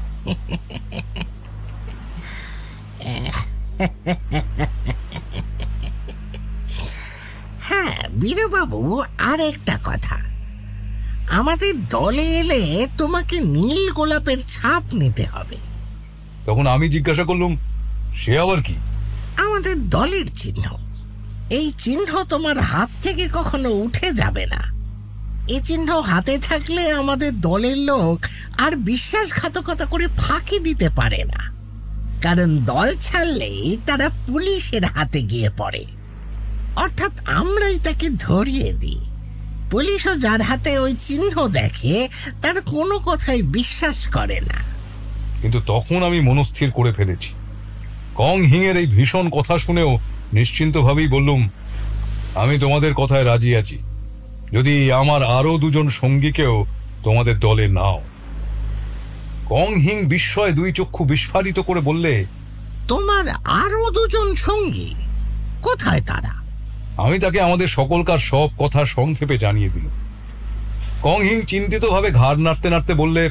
হ্যাঁ বীরবাবু, আর একটা কথা, আমাদের দলে এলে তোমাকে নীল গোলাপের ছাপ নিতে হবে। তখন আমি জিজ্ঞাসা করলুম, সে আবার কি? আমাদের দলের চিহ্ন। এই চিহ্ন তোমার হাত থেকে কখনো উঠে যাবে না। এই চিহ্ন হাতে থাকলে আমাদের দলের লোক আর বিশ্বাসঘাতকতা করে ফাঁকি দিতে পারে না, কারণ দল ছাড়লেই তারা পুলিশের হাতে গিয়ে পড়ে। অর্থাৎ আমরাই তাকে ধরিয়ে দিই। পুলিশও যার হাতে ওই চিহ্ন দেখে তার কোনো কথাই বিশ্বাস করে না। কিন্তু তখন আমি মনস্থির করে ফেলেছি। কং হিং এর এই ভীষণ কথা শুনেও নিশ্চিন্তভাবেই বললুম, আমি তোমাদের কথায় রাজি আছি, যদি আমার আরো 2 জন সঙ্গীকেও তোমাদের দলে নাও। কং হিং বিস্ময়ে 2 চক্ষু বিস্ফারিত করে বললে, তোমার আরো 2 জন সঙ্গী? কোথায় তারা? আমি তাকে আমাদের সকলকার সব কথা সংক্ষেপে জানিয়ে দিল। কং হিং চিন্তিতভাবে ঘাড় নাড়তে নাড়তে বললে,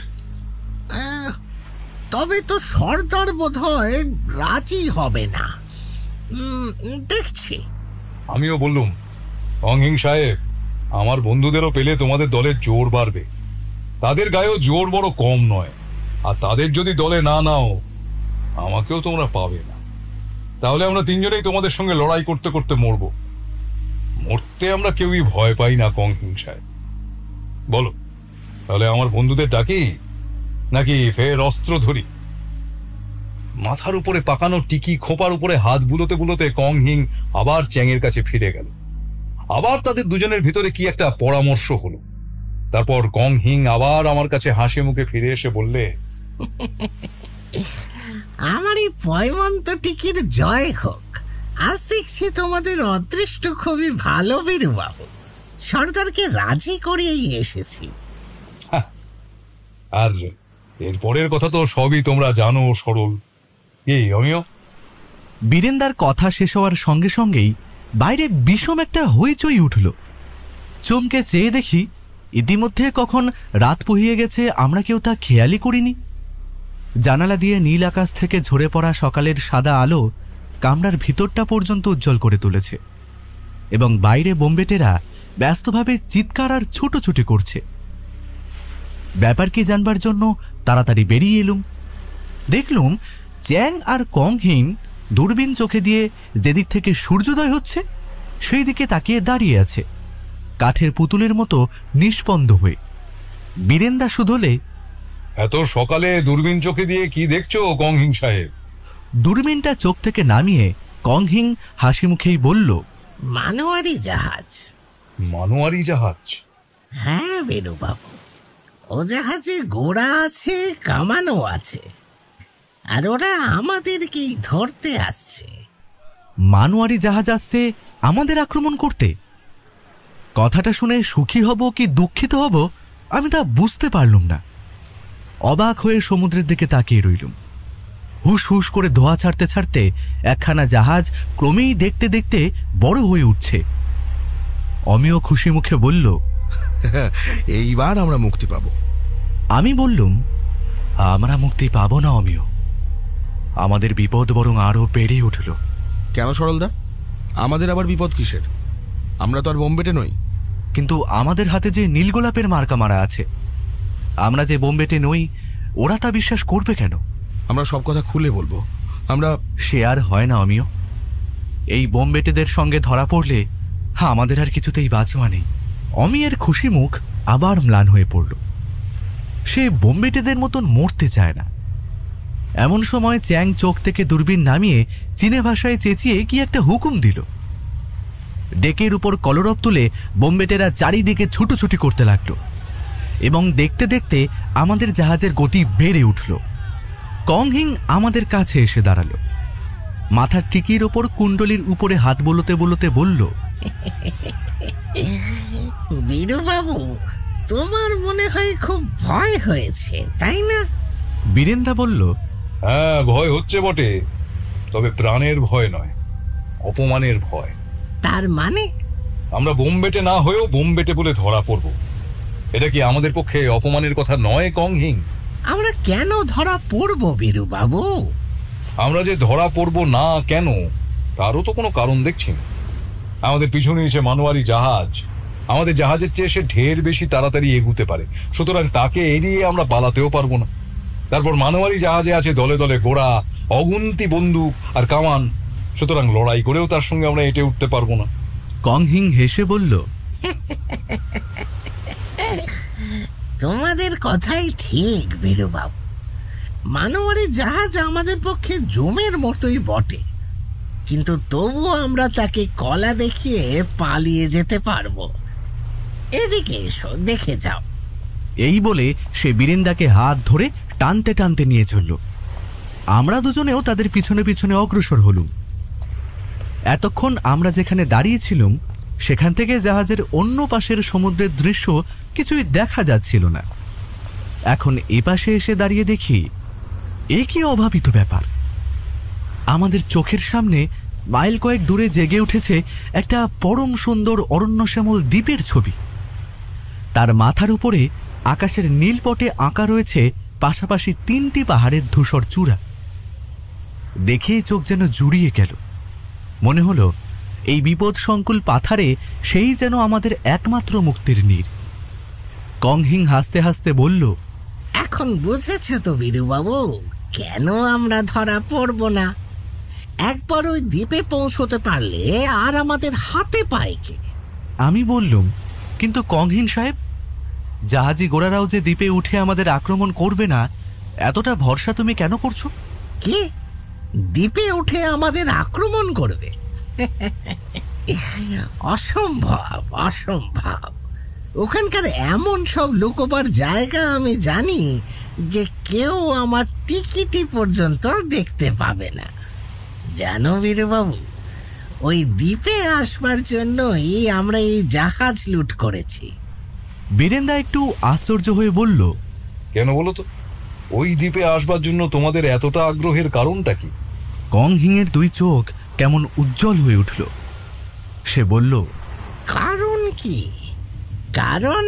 তবে তো সর্দার বোধহয় রাজি হবে না, দেখছি। আমিও বললুম, কং হিং সাহেব, আমার বন্ধুদেরও পেলে তোমাদের দলের জোর বাড়বে। তাদের গায়েও জোর বড় কম নয়, আর তাদের যদি দলে না নাও আমাকেও তোমরা পাবে না। তাহলে আমরা তিনজনেই তোমাদের সঙ্গে লড়াই করতে করতে মরব। মরতে আমরা কেউই ভয় পাই না কংহিং সাহেব। বলো, তাহলে আমার বন্ধুদের ডাকি নাকি ফের অস্ত্র ধরি? মাথার উপরে পাকানো টিকি খোপার উপরে হাত বুলোতে বুলোতে কংহিং আবার চ্যাংয়ের কাছে ফিরে গেল। আবার তাদের দুজনের ভিতরে কি একটা পরামর্শ হলো। তারপর কংহিং আবার আমার কাছে হাসি মুখে ফিরে এসে বললে, আমার এই পয়মন্ত টিকির জয় হোক। আজ দেখছি তোমাদের অদৃষ্ট খুবই ভালো বীরবাবু। সর্দারকে রাজি করিয়েই এসেছি। আর এরপরের কথা তো সবই তোমরা জানো সরল। এই আমিও। বীরেন্দার কথা শেষ হওয়ার সঙ্গে সঙ্গেই বাইরে বিষম একটা হইচই উঠল। চমকে চেয়ে দেখি ইতিমধ্যে কখন রাত পুহিয়ে গেছে আমরা কেউ তা খেয়ালই করিনি। জানালা দিয়ে নীল আকাশ থেকে ঝরে পড়া সকালের সাদা আলো কামরার ভিতরটা পর্যন্ত উজ্জ্বল করে তুলেছে এবং বাইরে বোম্বেটেরা ব্যস্তভাবে চিৎকার আর ছুটোছুটি করছে। ব্যাপার কি জানবার জন্য তাড়াতাড়ি বেরিয়ে এলুম। দেখলুম চ্যাং আর কংহিং দূরবীন চোখে দিয়ে যেদিক থেকে সূর্যোদয় হচ্ছে সেই দিকে তাকিয়ে দাঁড়িয়ে আছে, কাঠের পুতুলের মতো নিষ্পন্দ হয়ে। বীরেন্দা শুধলে, এত সকালে দূরবীন চোখে দিয়ে কি দেখছো কংহিং সাহেব? দূরবীনটা চোখ থেকে নামিয়ে কংহিং হাসি মুখেই বলল, মানোয়ারি জাহাজ। মানোয়ারি জাহাজ? হ্যাঁ বেণুবাবু, ও জাহাজে ঘোড়া আছে, কামানো আছে, আর ওরা আমাদেরকেই ধরতে আসছে। মানোয়ারি জাহাজ আসছে আমাদের আক্রমণ করতে? কথাটা শুনে সুখী হব কি দুঃখিত হব আমি তা বুঝতে পারলুম না। অবাক হয়ে সমুদ্রের দিকে তাকিয়ে রইলুম। হুস হুস করে ধোঁয়া ছাড়তে ছাড়তে একখানা জাহাজ ক্রমেই দেখতে দেখতে বড় হয়ে উঠছে। অমিয় খুশি মুখে বলল, এইবার আমরা মুক্তি পাব। আমি বললুম, আমরা মুক্তি পাবো না অমিয়, আমাদের বিপদ বরং আরো বেড়ে উঠল। কেন সরলদা, আমাদের আবার বিপদ কিসের? আমরা তো আর বোম্বেটে নই। কিন্তু আমাদের হাতে যে নীলগোলাপের মার্কা মারা আছে, আমরা যে বোম্বেটে নই ওরা তা বিশ্বাস করবে কেন? আমরা সব কথা খুলে বলবো। আমরা সে আর হয় না অমিয়। এই বোম্বেটেদের সঙ্গে ধরা পড়লে আমাদের আর কিছুতেই বাঁচোয়া নেই। অমিয়ের খুশি মুখ আবার ম্লান হয়ে পড়ল। সে বোম্বেটেদের মতন মরতে চায় না। এমন সময় চ্যাং চোখ থেকে দূরবীন নামিয়ে চীনে ভাষায় চেঁচিয়ে কি একটা হুকুম দিল। ডেকের উপর কলরব তুলে বোম্বেটেরা চারিদিকে ছুটোছুটি করতে লাগলো এবং দেখতে দেখতে আমাদের জাহাজের গতি বেড়ে উঠল। কংহিং আমাদের কাছে এসে দাঁড়ালো। মাথার টিকির ওপর কুণ্ডলির উপরে হাত বলতে বলতে বলল, বীরবাবু, তোমার মনে হয় খুব ভয় হয়েছে, তাই না? বীরেন্দা বলল, হ্যাঁ, ভয় হচ্ছে বটে, তবে প্রাণের ভয় নয়, অপমানের ভয়। তার মানে? আমরা বোম্বেটে না হয়েও বোম্বেটে বলে ধরা পড়ব। এটা কি আমাদের পক্ষে অপমানের কথা নয় কংহিং? আমরা কেন ধরা পড়ব বীরবাবু? আমরা যে ধরা পড়ব না কেন তারও তো কোনো কারণ দেখছি না। আমাদের পিছনে এসে মানোয়ারি জাহাজ, আমাদের জাহাজের চেয়ে সে ঢের বেশি তাড়াতাড়ি এগুতে পারে, সুতরাং তাকে এড়িয়ে আমরা পালাতেও পারবো না। তারপর মানোয়ারি জাহাজে আছে দলে দলে ঘোড়া, অগুন্তি বন্দুক আর কামান, সুতরাং লড়াই করেও তার সঙ্গে আমরা এঁটে উঠতে পারবো না। কংহিং হেসে বলল, তোমাদের কথাই ঠিক বীরবাবু। মানোয়ারি জাহাজ আমাদের পক্ষে জমের মতোই বটে, কিন্তু তবুও আমরা তাকে কলা দেখিয়ে পালিয়ে যেতে পারবো। এদিকে এসো, দেখে যাও। এই বলে সে বীরেন্দাকে হাত ধরে টানতে টানতে নিয়ে চলল। আমরা দুজনেও তাদের পিছনে পিছনে অগ্রসর হলুম। এতক্ষণ আমরা যেখানে দাঁড়িয়েছিলাম সেখান থেকে জাহাজের অন্য পাশের সমুদ্রের দৃশ্য কিছুই দেখা যাচ্ছিল না। এখন এপাশে এসে দাঁড়িয়ে দেখি এ কি অভাবিত ব্যাপার। আমাদের চোখের সামনে মাইল কয়েক দূরে জেগে উঠেছে একটা পরম সুন্দর অরণ্যশ্যামল দ্বীপের ছবি। তার মাথার উপরে আকাশের নীলপটে আঁকা রয়েছে পাশাপাশি 3টি পাহাড়ের ধূসর চূড়া। দেখেই চোখ যেন জুড়িয়ে গেল। মনে হলো এই বিপদ সংকুল পাথারে সেই যেন আমাদের একমাত্র মুক্তির নীড়। কংহিং হাসতে হাসতে বলল, এখন বুঝেছ তো বীরবাবু, কেন আমরা ধরা পড়ব না? একবার ওই দ্বীপে পৌঁছতে পারলে আর আমাদের হাতে পায় কে? আমি বললুম, কিন্তু কংহিন সাহেব, জাহাজি গোড়ারাও যে দ্বীপে উঠে আমাদের আক্রমণ করবে না, এতটা ভরসা তুমি কেন করছো? কি, দ্বীপে উঠে আমাদের আক্রমণ করবে? অসম্ভব, অসম্ভব। ওখানকার এমন সব লুকোবার জায়গা আমি জানি যে কেউ আমার টিকিটি পর্যন্ত দেখতে পাবে না। জানো বীরবাবু, ওই দ্বীপে আসবার জন্যই আমরা এই জাহাজ লুট করেছি। বীরেন্দা একটু আশ্চর্য হয়ে বলল, কেন বলো তো? ওই দ্বীপে আসবার জন্য তোমাদের এতটা আগ্রহের কারণটা কি? কংহিংয়ের দুই চোখ কেমন উজ্জ্বল হয়ে উঠল। সে বলল, কারণ কি? কারণ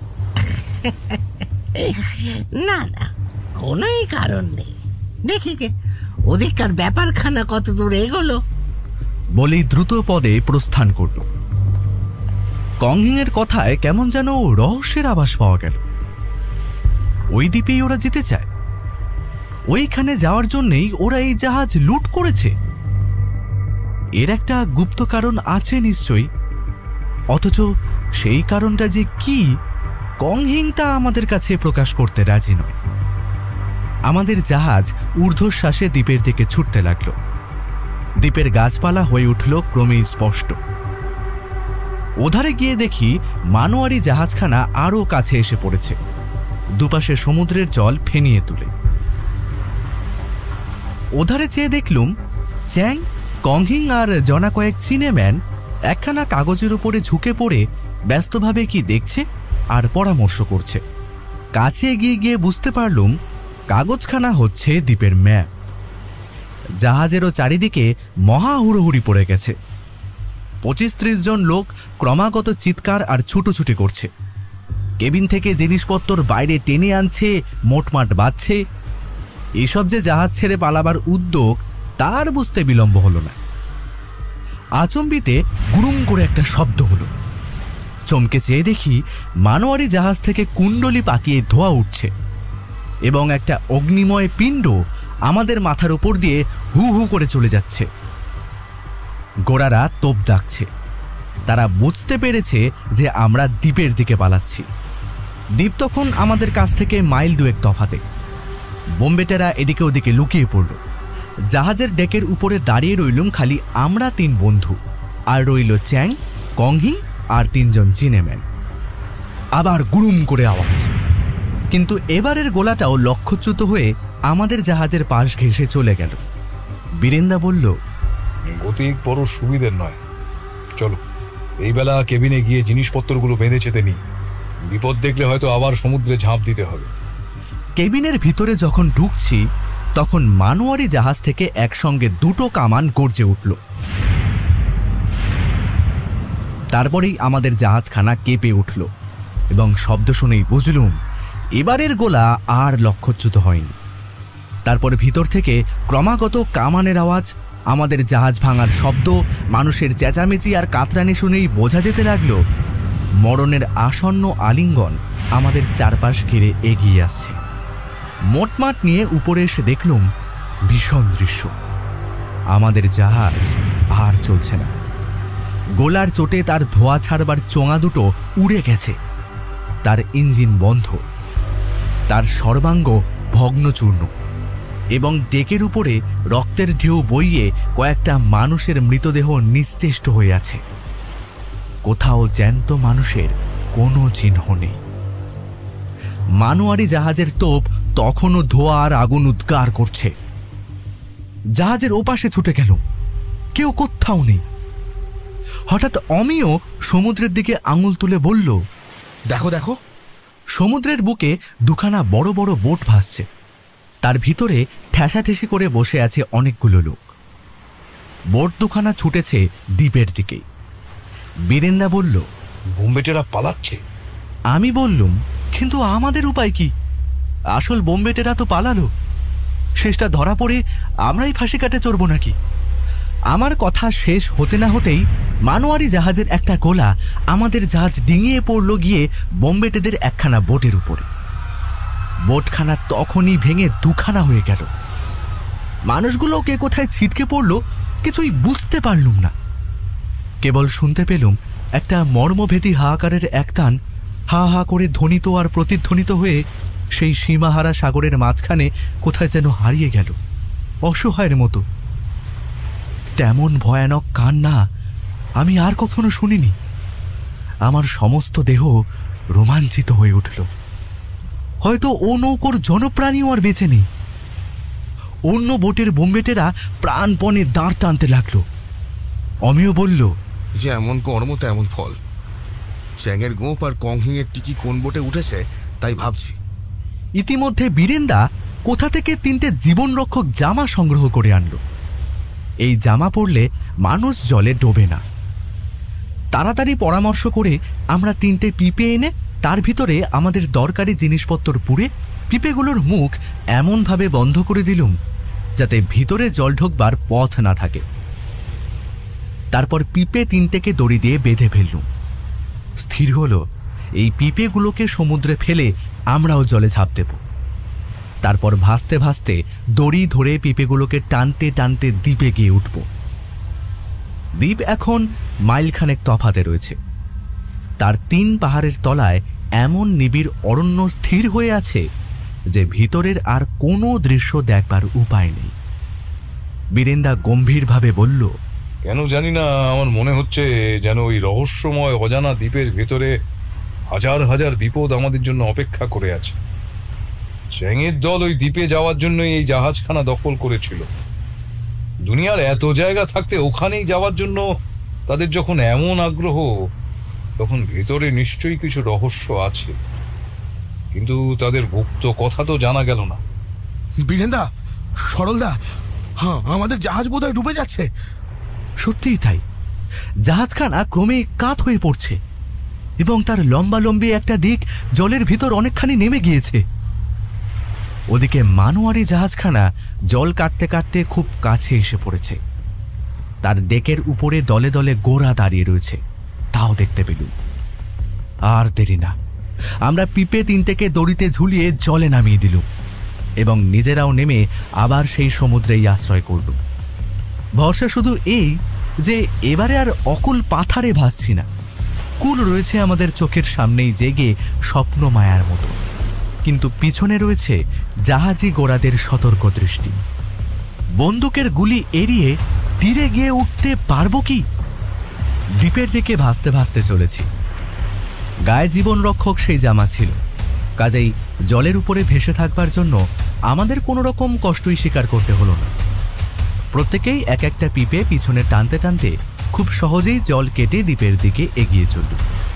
না না, কোনোই কারণ নেই। দেখি কে ওদিককার ব্যাপারখানা কত দূর এগোলো। বলেই দ্রুত পদে প্রস্থান করল। কংহিংয়ের কথায় কেমন যেন রহস্যের আভাস পাওয়া গেল। ওই দ্বীপেই ওরা যেতে চায়, ওইখানে যাওয়ার জন্যই ওরা এই জাহাজ লুট করেছে। এর একটা গুপ্ত কারণ আছে নিশ্চয়ই, অথচ সেই কারণটা যে কি, কংহিং তা আমাদের কাছে প্রকাশ করতে রাজি নয়। আমাদের জাহাজ ঊর্ধ্বশ্বাসে দ্বীপের দিকে ছুটতে লাগল। দ্বীপের গাছপালা হয়ে উঠল ক্রমেই স্পষ্ট। ওধারে গিয়ে দেখি মানোয়ারি জাহাজখানা আরও কাছে এসে পড়েছে, দুপাশে সমুদ্রের জল ফেনিয়ে তুলে। ওধারে চেয়ে দেখলুম চ্যাং, কংহিং আর জনা কয়েক চীনেম্যান একখানা কাগজের উপরে ঝুঁকে পড়ে ব্যস্তভাবে কি দেখছে আর পরামর্শ করছে। কাছে এগিয়ে গিয়ে বুঝতে পারলুম কাগজখানা হচ্ছে দ্বীপের ম্যাপ। জাহাজেরও চারিদিকে মহা হুড়োহুড়ি পড়ে গেছে। 25-30 জন লোক ক্রমাগত চিৎকার আর ছুটোছুটি করছে। কেবিন থেকে জিনিসপত্র বাইরে টেনে আনছে, মোটমাট বাজছে। এসব যে জাহাজ ছেড়ে পালাবার উদ্যোগ, তার বুঝতে বিলম্ব হলো না। আচম্বিতে গুড়ুম করে একটা শব্দ হলো। চমকে চেয়ে দেখি মানোয়ারি জাহাজ থেকে কুণ্ডলি পাকিয়ে ধোঁয়া উঠছে এবং একটা অগ্নিময় পিণ্ড আমাদের মাথার উপর দিয়ে হু হু করে চলে যাচ্ছে। গোড়ারা তোপ ডাকছে। তারা বুঝতে পেরেছে যে আমরা দ্বীপের দিকে পালাচ্ছি। দ্বীপ তখন আমাদের কাছ থেকে মাইল 2 তফাতে। বোম্বেটেরা এদিকে ওদিকে লুকিয়ে পড়ল। জাহাজের ডেকের উপরে দাঁড়িয়ে রইলুম খালি আমরা 3 বন্ধু, আর রইল চ্যাং, কংহিং আর 3 জন চীনেম্যান। আবার গুড়ুম করে আওয়াজ, কিন্তু এবারের গোলাটাও লক্ষ্যচ্যুত হয়ে আমাদের জাহাজের পাশ ঘেঁষে চলে গেল। বীরেন্দা বলল, গতিক বড় সুবিধের নয়, চলো এই বেলা কেবিনে গিয়ে জিনিসপত্রগুলো বেঁধে চেতে নিই। বিপদ দেখলে হয়তো আবার সমুদ্রে ঝাঁপ দিতে হবে। কেবিনের ভিতরে যখন ঢুকছি তখন মানোয়ারি জাহাজ থেকে একসঙ্গে 2টো কামান গর্জে উঠল। তারপরেই আমাদের জাহাজখানা কেঁপে উঠল এবং শব্দ শুনেই বুঝলুম এবারের গোলা আর লক্ষ্যচ্যুত হয়নি। তারপরে ভিতর থেকে ক্রমাগত কামানের আওয়াজ, আমাদের জাহাজ ভাঙার শব্দ, মানুষের চেঁচামেচি আর কাতরানি শুনেই বোঝা যেতে লাগল মরণের আসন্ন আলিঙ্গন আমাদের চারপাশ ঘিরে এগিয়ে আসছে। মোটমাট নিয়ে উপরে এসে দেখলুম ভীষণ দৃশ্য। আমাদের জাহাজ আর চলছে না। গোলার চোটে তার ধোঁয়া ছাড়বার চোঙা দুটো উড়ে গেছে, তার ইঞ্জিন বন্ধ, তার সর্বাঙ্গ ভগ্নচূর্ণ এবং ডেকের উপরে রক্তের ঢেউ বইয়ে কয়েকটা মানুষের মৃতদেহ নিশ্চেষ্ট হয়ে আছে। কোথাও জ্যান্ত মানুষের কোনো চিহ্ন নেই। মানোয়ারি জাহাজের তোপ তখনও ধোঁয়া আর আগুন উদ্গার করছে। জাহাজের ওপাশে ছুটে গেল, কেউ কোথাও নেই। হঠাৎ অমিয় সমুদ্রের দিকে আঙুল তুলে বলল, দেখো দেখো। সমুদ্রের বুকে 2খানা বড় বড় বোট ভাসছে। তার ভিতরে ঠেসাঠেসি করে বসে আছে অনেকগুলো লোক। বোট 2খানা ছুটেছে দ্বীপের দিকে। বীরেন্দা বলল, বোম্বেটেরা পালাচ্ছে। আমি বললুম, কিন্তু আমাদের উপায় কি? আসল বোম্বেটেরা তো পালালো, শেষটা ধরা পড়ে আমরাই ফাঁসি কাটে চড়ব নাকি? আমার কথা শেষ হতে না হতেই মানোয়ারি জাহাজের একটা গোলা আমাদের জাহাজ ডিঙিয়ে পড়ল গিয়ে বোম্বেটেদের একখানা বোটের উপরে। বোটখানা তখনই ভেঙে 2খানা হয়ে গেল। মানুষগুলো কে কোথায় ছিটকে পড়লো কিছুই বুঝতে পারলুম না। কেবল শুনতে পেলুম একটা মর্মভেদী হাহাকারের একটান হা হা করে ধ্বনিত আর প্রতিধ্বনিত হয়ে সেই সীমাহারা সাগরের মাঝখানে কোথায় যেন হারিয়ে গেল অসহায়ের মতো। তেমন ভয়ানক কান্না আমি আর কখনো শুনিনি। আমার সমস্ত দেহ রোমাঞ্চিত হয়ে উঠল। হয়তো ও নৌকোর জনপ্রাণীও আর বেঁচে নেই। অন্য বোটের বোম্বেটেরা প্রাণপণে দাঁড় টানতে লাগলো। অমিয় বলল, যে এমন কর্ম তেমন ফল। চ্যাঙের গোপ আর কংহিংয়ের টিকি কোন বোটে উঠেছে তাই ভাবছি। ইতিমধ্যে বীরেন্দা কোথা থেকে 3টে জীবনরক্ষক জামা সংগ্রহ করে আনলো। এই জামা পরলে মানুষ জলে ডোবে না। তাড়াতাড়ি পরামর্শ করে আমরা 3টে পিপে এনে তার ভিতরে আমাদের দরকারি জিনিসপত্র পুড়ে পিপেগুলোর মুখ এমনভাবে বন্ধ করে দিলুম যাতে ভিতরে জল ঢোকবার পথ না থাকে। তারপর পিপে 3টেকে দড়ি দিয়ে বেঁধে ফেললুম। স্থির হলো এই পিপেগুলোকে সমুদ্রে ফেলে আমরাও জলে ঝাঁপ দেব। তারপর ভাসতে ভাসতে দড়ি ধরে পিপেগুলোকে টানতে টানতে দ্বীপে গিয়ে উঠব। দ্বীপ এখন মাইলখানেক তফাতে রয়েছে। তার 3 পাহাড়ের তলায় এমন নিবিড় অরণ্য স্থির হয়ে আছে যে ভিতরের আর কোনো দৃশ্য দেখবার উপায় নেই। বীরেন্দা গম্ভীরভাবে বলল, কেন জানি না আমার মনে হচ্ছে যেন ওই রহস্যময় অজানা দ্বীপের ভেতরে হাজার হাজার বিপদ আমাদের জন্য অপেক্ষা করে আছে। চ্যাঙের দল ওই দ্বীপে যাওয়ার জন্য এই জাহাজখানা দখল করেছিল। দুনিয়ার এত জায়গা থাকতে ওখানেই যাওয়ার জন্য তাদের যখন এমন আগ্রহ, তখন ভেতরে নিশ্চয়ই কিছু রহস্য আছে, কিন্তু তাদের গুপ্ত কথা তো জানা গেল না। বীরেন্দা, সরলদা, হ্যাঁ, আমাদের জাহাজ বোধহয় ডুবে যাচ্ছে। সত্যিই তাই। জাহাজখানা ক্রমে কাত হয়ে পড়ছে এবং তার লম্বালম্বি একটা দিক জলের ভিতর অনেকখানি নেমে গিয়েছে। ওদিকে মানোয়ারি জাহাজখানা জল কাটতে কাটতে খুব কাছে এসে পড়েছে। তার ডেকের উপরে দলে দলে গোরা দাঁড়িয়ে রয়েছে, তাও দেখতে পেলুম। আর দেরি না, আমরা পিপে 3টেকে দড়িতে ঝুলিয়ে জলে নামিয়ে দিলুম এবং নিজেরাও নেমে আবার সেই সমুদ্রেই আশ্রয় করলুম। ভরসা শুধু এই যে এবারে আর অকুল পাথারে ভাসছি না। কুল রয়েছে আমাদের চোখের সামনেই জেগে স্বপ্ন মায়ার মতো, কিন্তু পিছনে রয়েছে জাহাজি গোড়াদের সতর্ক দৃষ্টি। বন্দুকের গুলি এড়িয়ে তীরে গিয়ে উঠতে পারবো কি? দ্বীপের দিকে ভাসতে ভাসতে চলেছি। গায়ে জীবন রক্ষক সেই জামা ছিল, কাজেই জলের উপরে ভেসে থাকবার জন্য আমাদের কোনো রকম কষ্টই স্বীকার করতে হলো না। প্রত্যেকেই এক একটা পিপে পিছনে টানতে টানতে খুব সহজেই জল কেটে দ্বীপের দিকে এগিয়ে চলল।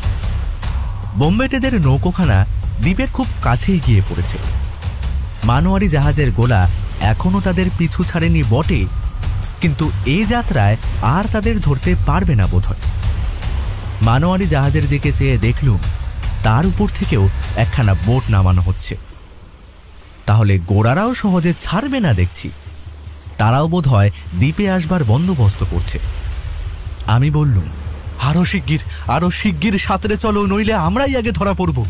বোম্বেটেদের নৌকোখানা দ্বীপের খুব কাছেই গিয়ে পড়েছে। মানোয়ারি জাহাজের গোলা এখনো তাদের পিছু ছাড়েনি বটে, কিন্তু এই যাত্রায় আর তাদের ধরতে পারবে না বোধহয়। মানোয়ারি জাহাজের দিকে চেয়ে দেখলুম তার উপর থেকেও একখানা বোট নামানো হচ্ছে। তাহলে গোড়ারাও সহজে ছাড়বে না দেখছি। তারাও বোধ হয় দ্বীপে আসবার বন্দোবস্ত করছে। আমি বললুম, আরো শিগগির সাঁতরে চলো, নইলে আমরাই আগে ধরা পড়ব।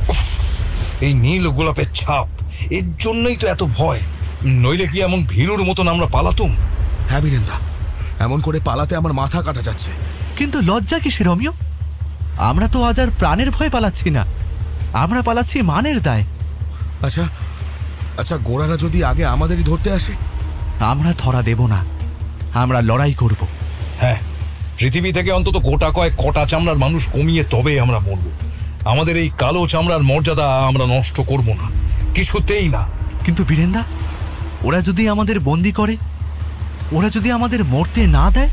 এই নীল গোলাপের ছাপ, এর জন্যই তো এত ভয়, নইলে কি এমন ভীরুর মতন আমরা পালাতুম? হ্যাঁ বীরেন্দা, এমন করে পালাতে আমার মাথা কাটা যাচ্ছে। কিন্তু লজ্জা কিসের অমিয়? আমরা তো আজ আর প্রাণের ভয় পালাচ্ছি না, আমরা পালাচ্ছি মানের দায়। আচ্ছা আচ্ছা, গোড়ারা যদি আগে আমাদেরই ধরতে আসে? আমরা ধরা দেব না, আমরা লড়াই করব। হ্যাঁ, পৃথিবী থেকে অন্তত গোটা কয়েক কটা চামড়ার মানুষ কমিয়ে তবে আমরা মরব। আমাদের এই কালো চামড়ার মর্যাদা আমরা নষ্ট করব না, কিছুতেই না। কিন্তু বীরেন্দা, ওরা যদি আমাদের বন্দি করে, ওরা যদি আমাদের মরতে না দেয়?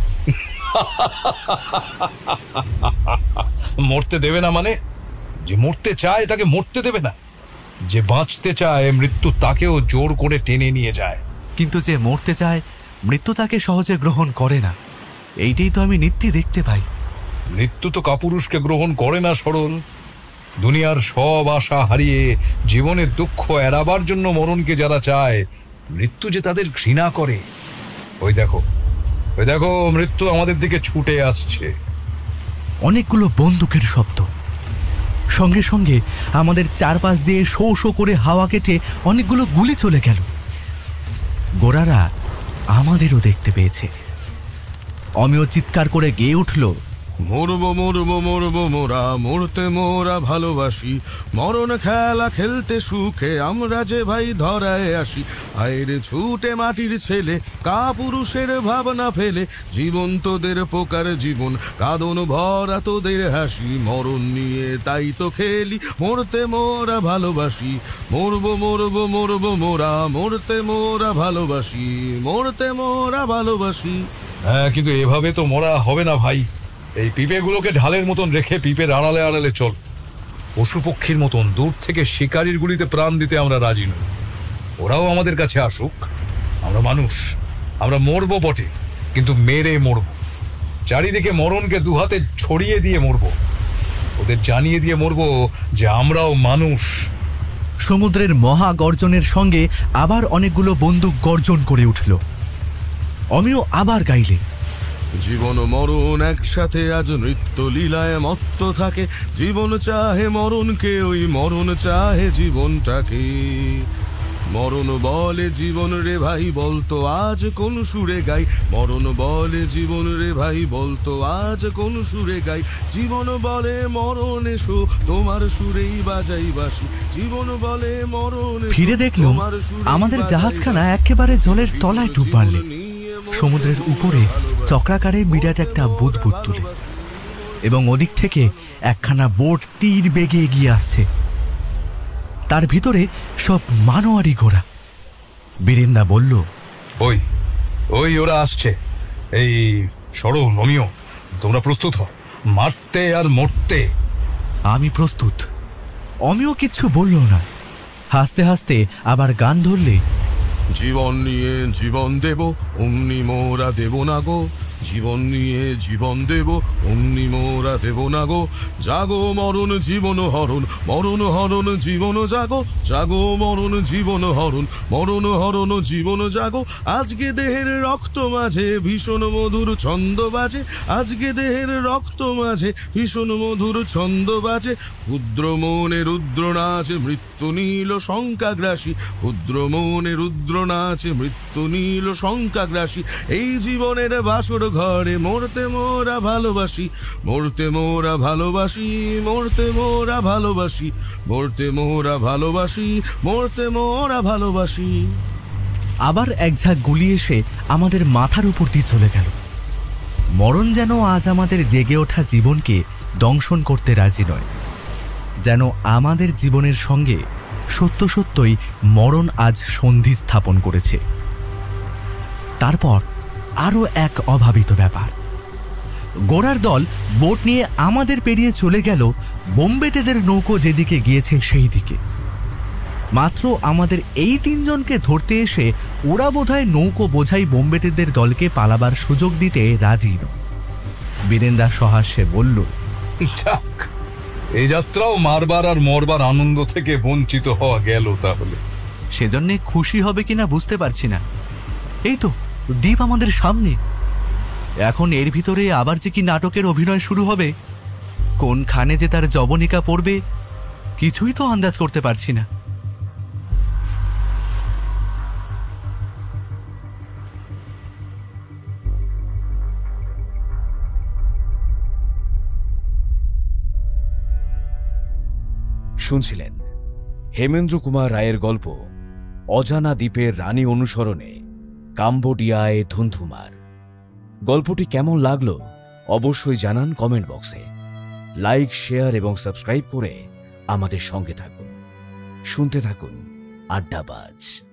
মরতে দেবে না মানে? যে মরতে চায় তাকে মরতে দেবে না? যে বাঁচতে চায় মৃত্যু তাকেও জোর করে টেনে নিয়ে যায়। কিন্তু যে মরতে চায় মৃত্যু তাকে সহজে গ্রহণ করে না, এইটাই তো আমি নিত্যি দেখতে পাই। মৃত্যু তো কাপুরুষকে গ্রহণ করে না সরল। দুনিয়ার সব আশা হারিয়ে জীবনের দুঃখ এড়াবার জন্য মরণকে যারা চায়, মৃত্যু যে তাদের ঘৃণা করে। ওই দেখো মৃত্যু আমাদের দিকে ছুটে আসছে। অনেকগুলো বন্দুকের শব্দ, সঙ্গে সঙ্গে আমাদের চারপাশ দিয়ে শো শো করে হাওয়া কেটে অনেকগুলো গুলি চলে গেল। গোড়ারা আমাদেরও দেখতে পেয়েছে। অমিয় চিৎকার করে গেয়ে উঠল, মরবো মরবো মরবো মোরা, মরতে মোরা ভালোবাসি, মরণ খেলা খেলতে সুখে আমরা যে ভাই ধরায় আসি। আইরে ছুটে মাটির ছেলে, কাপুরুষের ভাবনা ফেলে, জীবন তোদের পোকার জীবন, কাঁদন ভরা তোদের হাসি, মরণ নিয়ে তাই তো খেলি, মরতে মোরা ভালোবাসি, মরবো মরবো মরবো মোরা, মরতে মোরা ভালোবাসি, মরতে মোরা ভালোবাসি। হ্যাঁ, কিন্তু এভাবে তো মরা হবে না ভাই। এই পিঁপেগুলোকে ঢালের মতন রেখে পিঁপের আড়ালে আড়ালে চল। পশু পক্ষীর মতন দূর থেকে শিকারির গুলিতে প্রাণ দিতে আমরা রাজি নই। ওরাও আমাদের কাছে আসুক। আমরা মানুষ, আমরা মরবো বটে, কিন্তু মেরে মরব। চারিদিকে মরণকে দুহাতে ছড়িয়ে দিয়ে মরব, ওদের জানিয়ে দিয়ে মরব যে আমরাও মানুষ। সমুদ্রের মহা গর্জনের সঙ্গে আবার অনেকগুলো বন্দুক গর্জন করে উঠল। অমিয় আবার গাইলে, জীবন মরণ একসাথে আজ নৃত্য লীলায় মত্ত থাকে, জীবন চাহে মরণকে, ওই মরণ চাহে জীবনটাকে। মরণ বলে জীবন রে ভাই বলতো আজ কোন সুরে গাই, মরণ বলে জীবন রে ভাই বলতো আজ কোন সুরে গাই, জীবন বলে মরণ এসো তোমার সুরেই বাজাই বাসি, জীবন বলে মরণ। ফিরে দেখলাম আমাদের জাহাজখানা একেবারে জলের তলায় ডুব মারলে। সমুদ্রের উপরে চক্রাকারে বিরাট একটা বুদবুদ তুলে, এবং ওদিক থেকে একখানা বোট তীর বেগে এগিয়ে আসছে। তার ভিতরে সব মানোয়ারি ঘোড়া। বীরেন্দা বলল, ওই ওই ওরা আসছে। এই সরো রোমিও, তোমরা প্রস্তুত হও, মারতে আর মরতে। আমি প্রস্তুত। অমিয় কিচ্ছু বলল না। হাসতে হাসতে আবার গান ধরলে, জীবন নিয়ে জীবন দেব অমনি মোরা দেব না গো, জীবন নিয়ে জীবন দেব অমনি মোরা দেব না গো, জাগো মরণ জীবন হরণ, মরণ হরণ জীবন জাগো, জাগো মরণ জীবন হরণ, মরণ হরণ জীবন জাগো। আজকে দেহের রক্ত মাঝে ভীষণ মধুর ছন্দ বাজে, আজকে দেহের রক্ত মাঝে ভীষণ মধুর ছন্দ বাজে, ক্ষুদ্র মনে রুদ্র নাচে মৃত্যু নীল শঙ্কাগ্রাসী, ক্ষুদ্র মনে রুদ্র নাচে মৃত্যু নীল শঙ্কাগ্রাসী। এই জীবনের বাসর ঘরে মরতে মোরা ভালোবাসি, মরতে মোরা ভালোবাসি, মরতে মোরা ভালোবাসি, মরতে মোরা ভালোবাসি, মরতে মোরা ভালোবাসি। আবার এক ঝাঁক গুলি এসে আমাদের মাথার উপর দিয়ে চলে গেল। মরণ যেন আজ আমাদের জেগে ওঠা জীবনকে দংশন করতে রাজি নয়, যেন আমাদের জীবনের সঙ্গে সত্য সত্যই মরণ আজ সন্ধি স্থাপন করেছে। তারপর আরও এক অভাবিত ব্যাপার। গোড়ার দল বোট নিয়ে আমাদের পেরিয়ে চলে গেল বোম্বেটেদের নৌকো যেদিকে গিয়েছে সেই দিকে। মাত্র আমাদের এই তিনজনকে ধরতে এসে ওরা বোধহয় নৌকো বোঝাই বোম্বেটেদের দলকে পালাবার সুযোগ দিতে রাজি নয়। বীরেন্দা সহাস্যে বলল, যাক, এই যাত্রাও মারবার আর মরবার আনন্দ থেকে বঞ্চিত হওয়া গেল। তাহলে সেজন্যে খুশি হবে কিনা বুঝতে পারছি না। এই তো দ্বীপ আমাদের সামনে। এখন এর ভিতরে আবার যে কি নাটকের অভিনয় শুরু হবে, কোনখানে যে তার জবনিকা পড়বে কিছুই তো আন্দাজ করতে পারছি না। শুনছিলেন হেমেন্দ্র কুমার রায়ের গল্প অজানা দ্বীপের রানী অনুসরণে কাম্বোডিয়ায় ধুন্ধুমার। গল্পটি কেমন লাগলো অবশ্যই জানান কমেন্ট বক্সে। লাইক, শেয়ার এবং সাবস্ক্রাইব করে আমাদের সঙ্গে থাকুন। শুনতে থাকুন আড্ডাবাজ।